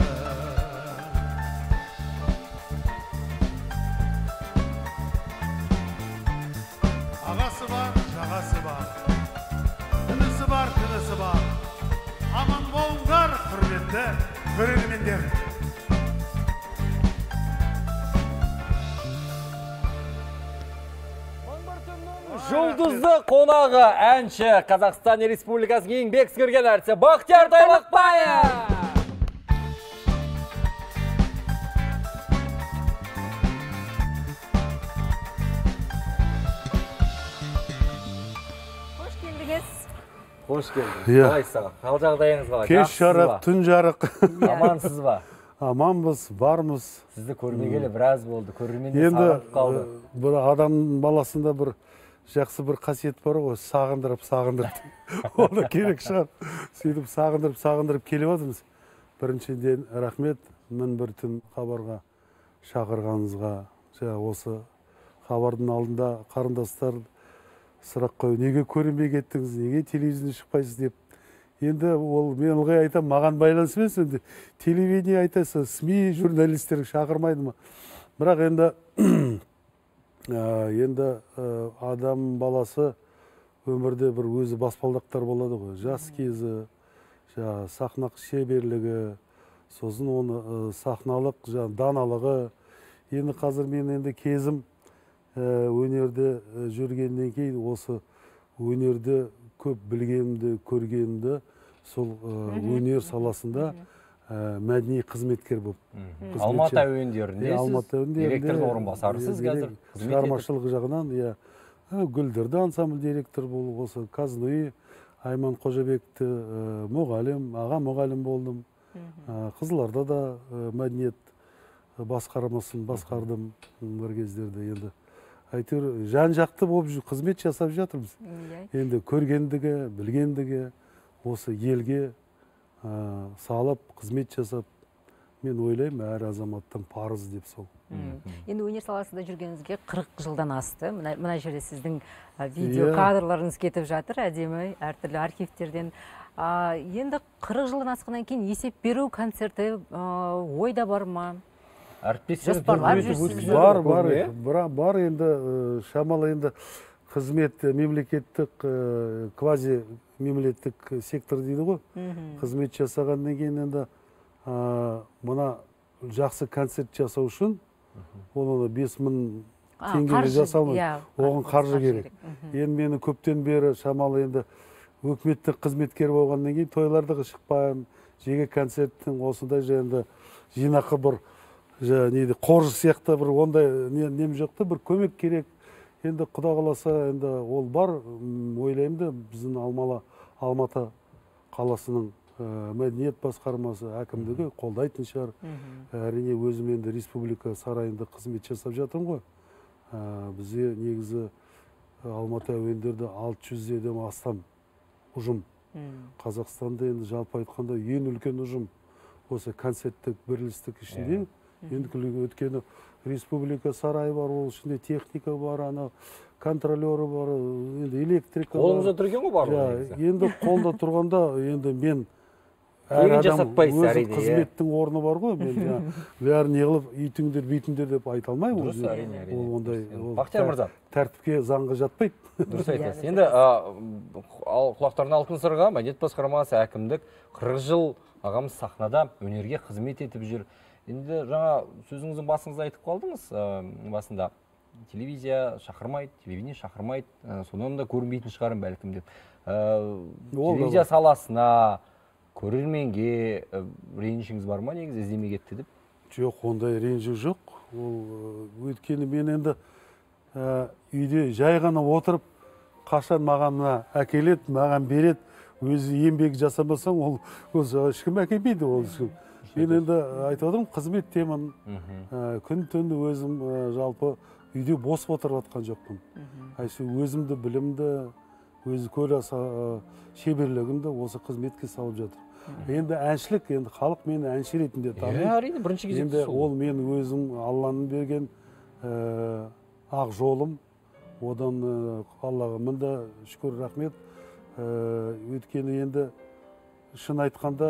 Ағасы бар, жағасы бар, інісі бар, тінісі бар. Аман болыңдар, құрметті көрермендер. Жұлдызды қонағы әнші Қазақстан Республикасының еңбек сіңірген әртісі Бақтияр Тайлақбаев. Қош келдіңіз. Қош келдіңіз. Иә. Қалайсыз? Қал жағдайыңыз қалай? Кеш Жақсысыз жарық, ба? түн жарық. Амансыз ба? Аманбыз, бармыз. Сізді көрмегелі біраз болды. Көрерменде Енді сағынып қалды. бір адам баласында бір жақсы бір қасиет бар ғой, сағындырып. Ол да керек шығар. Сөйтіп сағындырып келіп жатырмыз. Біріншіден рахмет, мен бір түн хабарға шақырғаныңызға. Осы хабардың алдында қарындастар сұрақ қою, неге көрінбей кеттіңіз, неге телевизионда шықпайсыз деп. Енді ол мен ылғи айтам, маған байланыс емес, енді телевидение айтасы, СМИ журналистер шақырмайды ма. Бірақ енді адам баласы өмірде бір өзі баспалдақтар болады ғой. Жас кезі, сахналық шеберлігі, сосын оны сахналық даналығы. Енді қазір мен енді кезім өнерде жүргеннен кейін осы өнерде көп білгенімді, көргенімді сол өнер саласында мәдени қызметкер болып. Алматы әуендерінде директордың орынбасарысыз қазір. Шығармашылық жағынан, Гүлдерді ансамбль директор болып, осы Казнуи, Айман Қожабекті аға мұғалім болдым. Қызыларда да мәдениет басқармасын басқардым бір кездерде. Енді әйтеуір жан-жақты болып қызмет жасап жатырмыз. Енді көргендігі, білгендігі осы елге салып, қызмет жасап, мен ойлаймын, әр азаматтың парызы деп сол. Енді өнер саласында жүргеніңізге 40 жылдан асты. Мына жерде сіздің видео кадрларыңыз кетіп жатыр, әдемі, әртүрлі архивтерден. Енді 40 жылдан асқаннан кейін есеп беру концерті ойда бар ма? Жоспарлап жүрсіз? Бар енді шамалы енді қызмет мемлекеттік квази мемлекеттік сектор дейді ғой. Қызмет жасағаннан кейін енді мына жақсы концерт жасау үшін ол 5000 теңгеге жасалмайды. Оған қаржы керек. Енді мені көптен бері шамалы енді өкіметтік қызметкер болғаннан кейін тойлардығы шықпаймын. Жеке концерттің осындай жайында жинақы бір қоржы сияқты бір ондай нем жоқты, бір көмек керек. Енді Құда қаласа енді ол бар, ойлаймды біздің Алматы қаласының мәдениет басқармасы әкімдігі қолдайтын шығар. Әрине өзім енді республика сарайында қызмет жасап жатырмын ғой. Бізде негізі Алматы әуендерді 600-ден астам ұжым. Қазақстанда енді жалпы айтқанда ең үлкен ұжым осы концерттік бірлістік ішінде. Енді өткені республика сарайы бар, ол ішінде техника бар, контролері бар, енді электрика бар. Қолыңызда тұрген ғой бар? Енді қолда тұрғанда, енді мен әр адам өзі қызметтің орны бар ғой, мен бәрін неғылып үйтіңдер, бүйтіңдер деп айта алмаймын. Дұрыс, әрине. Бақтияр мырза, тәртіпке заңға жатпайды. Дұрыс айтасыз. Енді құлақтардың алтын сырға мәдениет басқармасы әкімдік 40 жыл ағамыз сахнада өнерге қызмет етіп жүр. Енді жаңа сөзіңіздің басыңызда айтып қалдыңыз басында. телевизия шақырмайды, телевидение шақырмайды, содан да көрінбейтін шығарым бәлкім деп. Телевизия саласына, көрерменге ренішіңіз бар ма, негізі іздемей кетті деп? Жоқ, ондай ренжу жоқ. Ол өйткені мен енді үйде жай ғана отырып, қашан маған әкеледі, маған береді, өзі еңбек жасамасаң, ол ешкім әкелмейді ол үшін. Мен енді айтып отырмын, қызметтемін, күн-түн өзім жалпы үйде бос отырып жатқан жоқпын. Өзімді, білімді, өзі көраса шеберлігімді осы қызметке салып жатыр. Енді әншілік, енді халық мені әнші ретінде таниды. Әрине, бірінші кезекте сол. Ол мен өзім Алланың берген ақ жолым. Одан Аллаға мында шүкір рахмет. Өйткені енді шын айтқанда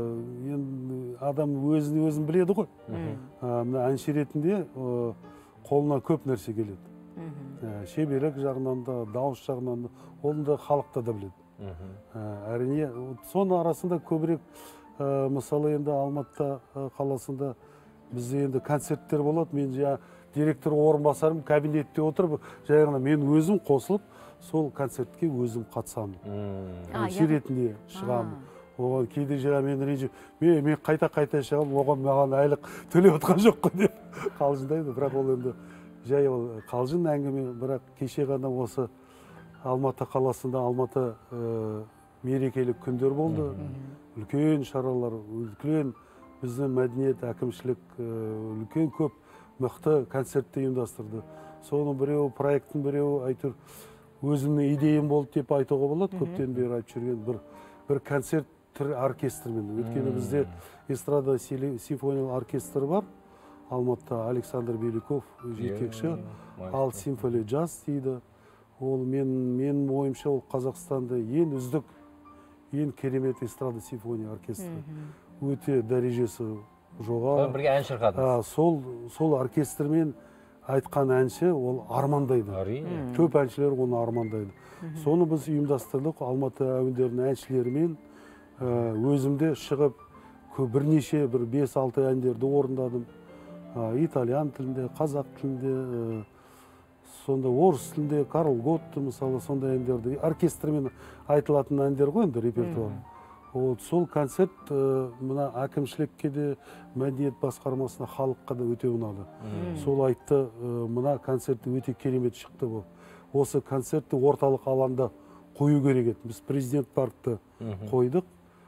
адам өзін біледі ғой. Мына әнші ретінде қолына көп нәрсе келеді. Шеберлік жағынан да, дауыс жағынан да, оны да халықта да біледі. Әрине, соның арасында көбірек, мысалы енді Алматы қаласында бізде енді концерттер болады. Мен директор орынбасарым кабинетте отырып, жаңағыда мен өзім қосылып, сол концертке өзім қатысамын. Әнші ретінде шығамын. Оған кейде мен ренжіп, мен қайта шығамын, оған маған айлық төлеп отқан жоқ қой деп қалжыңдайды. Бірақ ол енді жай қалжың әңгіме, бірақ кеше ғана осы Алматы қаласында Алматы мерекелік күндер болды. Үлкен шаралар, үлкен біздің мәдениет, әкімшілік, үлкен көп мықты концертті ұйымдастырды. Соның біреу, проекттің біреу, айтыр, өзімнің идеям болды деп айтуға болады. Көптен бері айтып жүрген бір концерт оркестрмен. Өйткені бізде эстрада симфониялық оркестрі бар. Алматыда Александр Беликов жетекші, ал симфония джаз дейді. Ол мен ойымша ол Қазақстанда ең үздік, ең керемет эстрада симфония оркестрі. Өте дәрежесі жоғары. Бірге ән шырқадыңыз. Сол оркестрмен айтқан әнші ол армандайды. Көп әншілер оны армандайды. Соны біз ұйымдастырдық. Алматы әуендерінің әншілерімен өзімде шығып бірнеше 5-6 әндерді орындадым. Итальян тілінде, қазақ тілінде, сонда орыс тілінде, Карл Готты мысалы сондай әндерді, оркестрмен айтылатын әндер ғой енді репертуар. Сол концерт мына әкімшілікке де, мәдениет басқармасына, халыққа да өте ұнады. Сол айтты, мына концертті өте керемет шықты бұл. Осы концертті орталық алаңда қою керек еді. Біз президент паркты қойдық.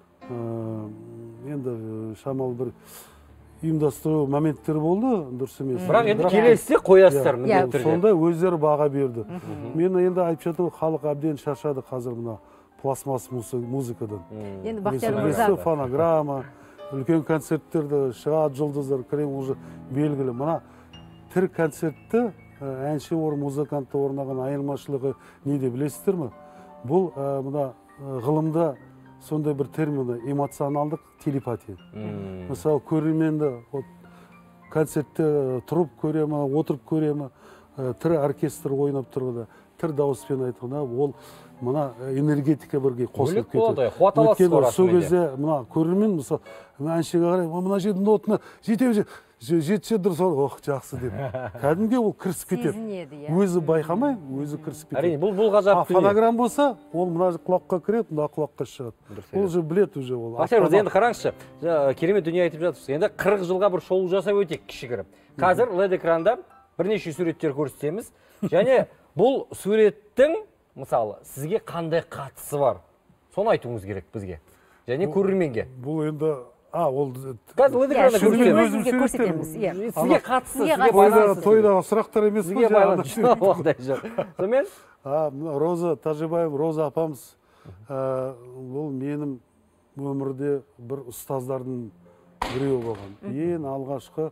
Енді шамалы бір ұйымдастыру моменттер болды, дұрыс емес. Бірақ енді келесі қоясыздар міндетті түрде. Сонда өздері баға берді. Мен енді айтып жатырмын, халық әбден шаршады қазір мына пластмасс музыкадан. Енді Бақтияр мырза, фонограмма, үлкен концерттерді шығады жұлдыздар, крем уже белгілі. Мына тір концертті әнші музыкантты орнаған айырмашылығы неде білесіздер ме? Бұл мына ғылымда сондай бір термині эмоционалдық телепатия. Мысалы, көрерменді концертте тұрып көре ме, отырып көре ме, тірі оркестр ойнап тұрғанда, тір дауыспен айтқанда, ол мына энергетика бірге қосылып кетеді. Өйткені сол кезде мына көрермен, мысалы, әншіге қарай, мына жердің нотына жетсе дұрыс, жақсы деп. Кәдімге ол кірісіп кетеді. Өзі байқамай, өзі кірісіп кетеді. Әрине, бұл ғажап дүние. Фонограмм болса, ол мына құлаққа кіреді, мына құлаққа шығады. Ол же білет уже ол. Бақтияр мырза, енді қараңызшы, керемет дүние айтып жатырсыз. Енді 40 жылға бір шолу жасап өтейік кішігірім. Қазір LED экранда бірнеше суреттер көрсетеміз. Және бұл суреттің, мысалы, сізге қандай қатысы бар? Соны айтуыңыз керек бізге. Және көрерменге. Бұл енді ол қазір LED экранда көрсетеміз. Сізге қатысы, сізге байланысты. Тойдағы сұрақтар емес сізге байланысты. Сонымен Роза Тажибаев, Роза апамыз, бұл менің өмірде бір ұстаздардың біреуі болған. Ең алғашқы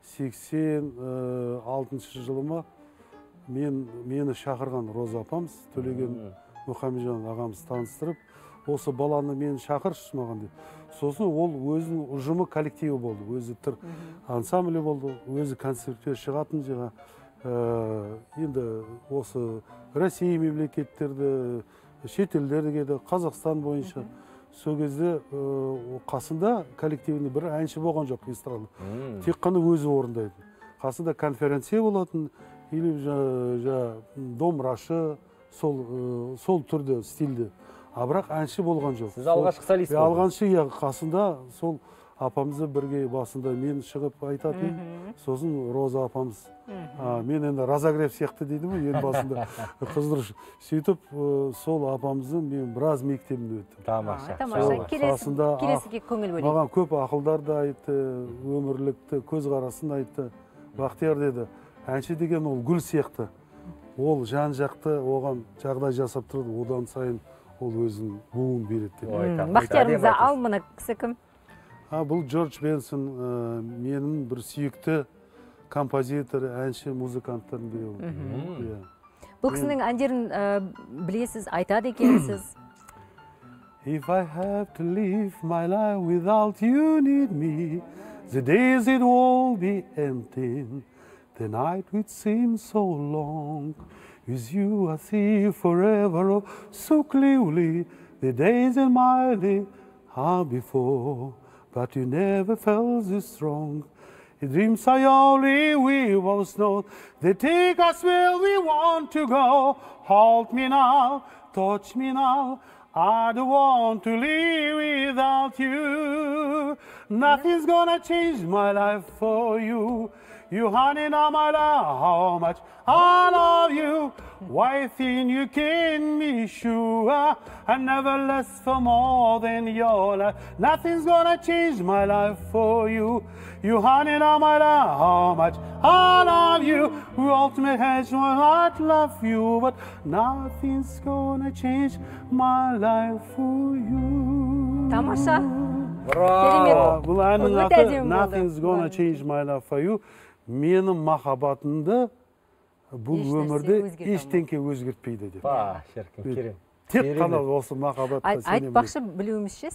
86 жылыма мені шақырған Роза апамыз, Төлеген Мұхамеджан ағамыз таныстырып, осы баланы мені шақыршы маған деп. Сосын ол өзінің ұжымы коллективі болды, өзі тір ансамблі болды, өзі концертке шығатын жыға. Енді осы Россия мемлекеттерді, шетелдерге де, Қазақстан бойынша. Сол кезде қасында коллективінде бір әнші болған жоқ эстрада. Тек қана өзі орындайды. Қасында конференция болатын, или домбырашы, сол түрде стильде. А бірақ әнші болған жоқ. Сіз алғашқы солист болдыңыз. Алғаншы қасында сол апамызды бірге басында мен шығып айтатын, сосын Роза апамыз. Мен енді разогрев сияқты дейді ме, ең басында қыздырыш. Сөйтіп, сол апамыздың мен біраз мектебін өттім. Тамаша. Келесіге көңіл бөлейік. Маған көп ақылдарды айтты, өмірлікті, көзқарасын айтты. Бақтияр деді, әнші деген ол гүл сияқты. Ол жан жақты оған жағдай жасап тұрды, одан сайын ол өзінің буын береді. Бақтияр мырза, ал мына кісі кім? Бұл Джордж Бенсон, менің бір сүйікті композитор, әнші, музыканттардың біреуі. Бұл кісінің әндерін білесіз, айтады екенсіз? If I have to live my life without you need me, the days it will be empty, the night would seem so long. With you I see forever oh, so clearly the days in my life are before. But you never felt this strong. The dreams I only we once know. They take us where we want to go. Hold me now, touch me now. I don't want to live without you. Nothing's gonna change my life for you. You honey know my love, how much I love you. Why think you can be sure I never less for more than your life. Nothing's gonna change my life for you. You honey know my love, how much I love you. Who ultimate has one heart love you, but nothing's gonna change my life for you. Тамаша. Браво. Бұл әннің аты Nothing's gonna change my life for you. Менің махаббатымды бұл өмірде ештеңке өзгертпейді деп. Шіркін, керем. Тек қана осы махаббатқа сенемін. Айтпақшы білуімізше,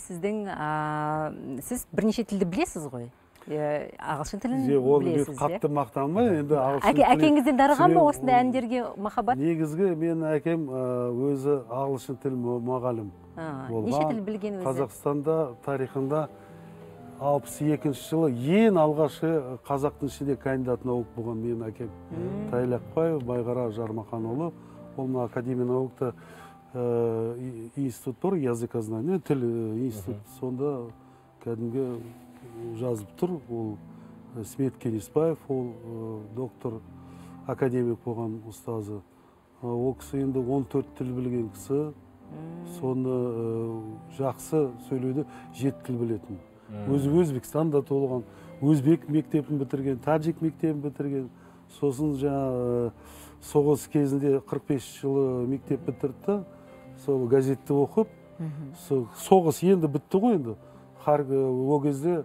сіз бірнеше тілді білесіз ғой? Ағылшын тілін білесіз, қатты мақтанбай, енді ағылшын тілін... Әкеңізден дарыған ба осындай әндерге махаббат? Негізгі мен әкем өзі ағылшын тіл мұғалім болған. Неше тіл білген өзі? Қазақстанда тарихында 62 жылы ең алғашы қазақтың ішінде кандидат наук болған менің әкем. Тайлақбай Байғара Жармаханұлы. Ол мына академия наукта институт бар, языкознание, тіл институт. Сонда кәдімгі жазып тұр. Ол Смет Кенесбаев, ол доктор академик болған ұстазы. Ол кісі енді 14 тіл білген кісі. Соны жақсы сөйлеуді 7 тіл білетін. Өзі Өзбекстанда толған, өзбек мектебін бітірген, таджик мектебін бітірген. Сосын соғыс кезінде 45 жылы мектеп бітірді. Сол газетті оқып, соғыс енді бітті ғой енді. О кезде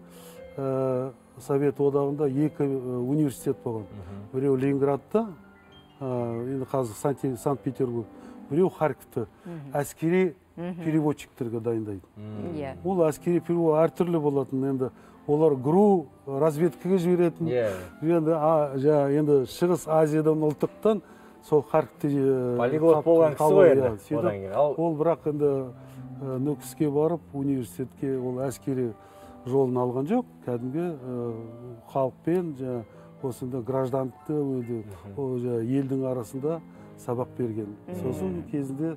Совет одағында 2 университет болған. Біреу Ленинградта, енді қазір Санкт-Петербург, біреу Харьковта. Әскери переводчиктерге дайындайды. Ол әскери перевод әртүрлі болатын. Енді олар ГРУ разведкаға жіберетін. Енді Шығыс Азиядан ұлттықтан сол Харьковте полиглот болған кісі ғой енді. Ол бірақ енді Нүкіске барып, университетке ол әскери жолын алған жоқ. Кәдімгі халықпен, осында гражданды елдің арасында сабақ берген. Сосын кезінде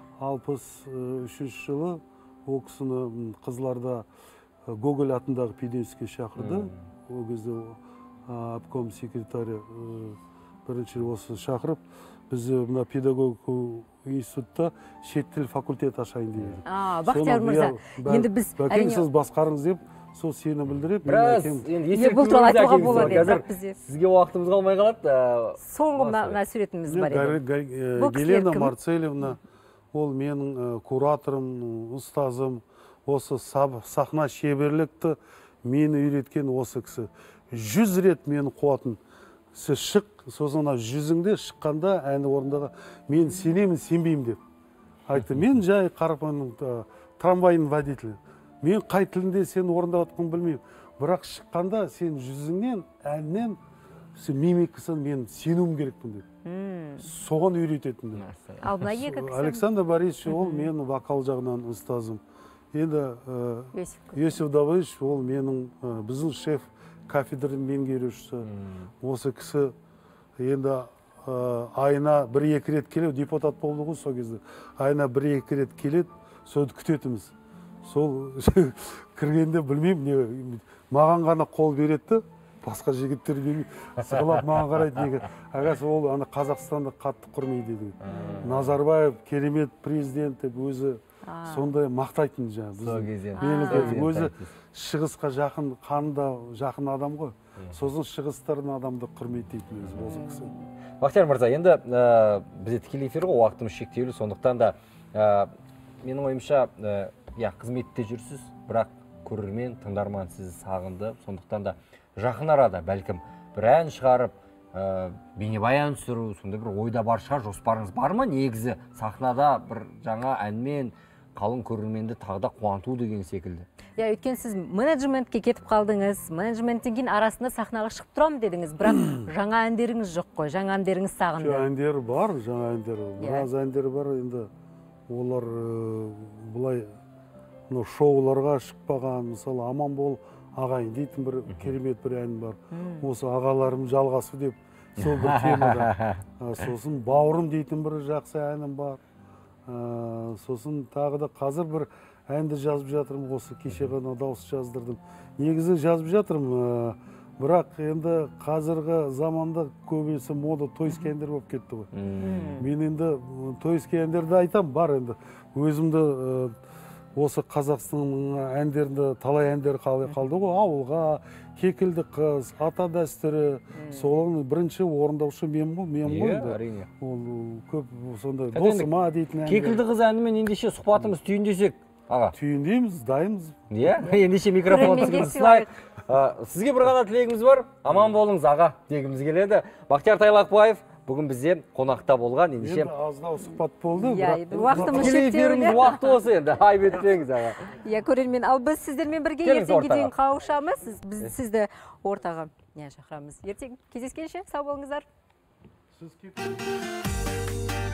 63 жылы ол кісіні Қызыларда Гоголь атындағы Пединский шақырды. Ол кезде обком секретары бірінші осы шақырып, біз мына педагогика институтта шет тіл факультет ашайын дейді. Бақтияр мырза, енді біз әрине сіз басқарыңыз деп сол сені білдіріп, біраз бұл туралы айтуға болады. Қазір сізге уақытымыз қалмай қалады. Соңғы мына суретіміз бар еді. Елена Марцелевна, ол менің кураторым, ұстазым, осы сахна шеберлікті мені үйреткен осы кісі. 100 рет мені қуатын. Сіз шық, сосын жүзіңде шыққанда әні орындаға мен сенемін, сенбеймін деп. Айтты, мен жай қарапайым трамвайын водителі. Мен қай тілінде сені орындаватқанын білмеймін. Бірақ шыққанда сен жүзіңнен, әннен, сен мимикасын мен сенуім керекпін деп. Соған үйрететін деп. Александр Борисович, ол менің вокал жағынан ұстазым. Енді Йосиф Давыдович, ол менің біздің шеф кафедрын меңгерушісі. Осы кісі енді айына 1-2 рет келеді, депутат болды ғой сол кезде. Айына 1-2 рет келеді, соны күтетіміз. Сол кіргенде білмеймін, маған ғана қол береді, басқа жігіттер білмеймін, сығылап маған қарайды неге. Ағасы ол Қазақстанды қатты құрмейді деді. Назарбаев керемет президент деп өзі сондай мақтайтын жаңағы. Өзі шығысқа жақын, қанында жақын адам ғой. Сосын шығыстардың адамды құрметтейтін өзі осы кісі. Бақтияр мырза, енді бізде тікелей эфир ғой, уақытымыз шектеулі, сондықтан да менің ойымша, қызметте жүрсіз, бірақ көрермен, тыңдарман сізді сағынды, сондықтан да жақын арада бәлкім бір ән шығарып, бейнебаян түсіру, сондай бір ойда бар шығар, жоспарыңыз бар ма? Негізі сахнада бір жаңа әнмен қалың көрерменді тағы да қуанту деген секілді. Өйткені сіз менеджментке кетіп қалдыңыз, менеджменттен кейін арасында сахнаға шығып тұрамын дедіңіз, бірақ жаңа әндеріңіз жоқ қой, жаңа әндеріңіз сағынды. Әндер бар, жаңа әндер. Біраз әндер бар, енді олар бұлай шоуларға шықпаған, мысалы Аман бол ағайын дейтін бір керемет бір ән бар. Осы ағаларым жалғасы деп, сол бір темада. Сосын бауырым дейтін бір жақсы әнім бар. Сосын тағы да қазір бір әнді жазып жатырмын, осы кеше ғана дауыс жаздырдым. Негізі жазып жатырмын, бірақ енді қазіргі заманда көбесі мода тойский әндер болып кетті ғой. Мен енді тойский әндерді айтам, бар енді. Өзімді осы Қазақстанның әндерінде талай әндер қалды ғой, ауылға, кекілді қыз, ата дәстүрі, солың бірінші орындаушы мен ғой. Әрине. Ол көп сондай досыма дейтін әндер. Кекілді қыз әнімен ендеше сұхбатымыз түйіндесек, аға? Түйіндейміз, дайынбыз. Ендеше микрофон сынайық. Сізге бір ғана тілегіміз бар, аман болыңыз аға дегіміз келеді. Бақтияр Тайлақбаев бүгін бізде қонақта болған, ендеше аздау сұхбат болды. Уақытымыз шектеулі. Уақыт осы енді, айып етпеңіз аға. Көрермен, ал біз сіздермен бірге ертеңге дейін қауышамыз. Біз сізді ортаға шақырамыз. Ертең кездескенше сау болыңыздар. Сіз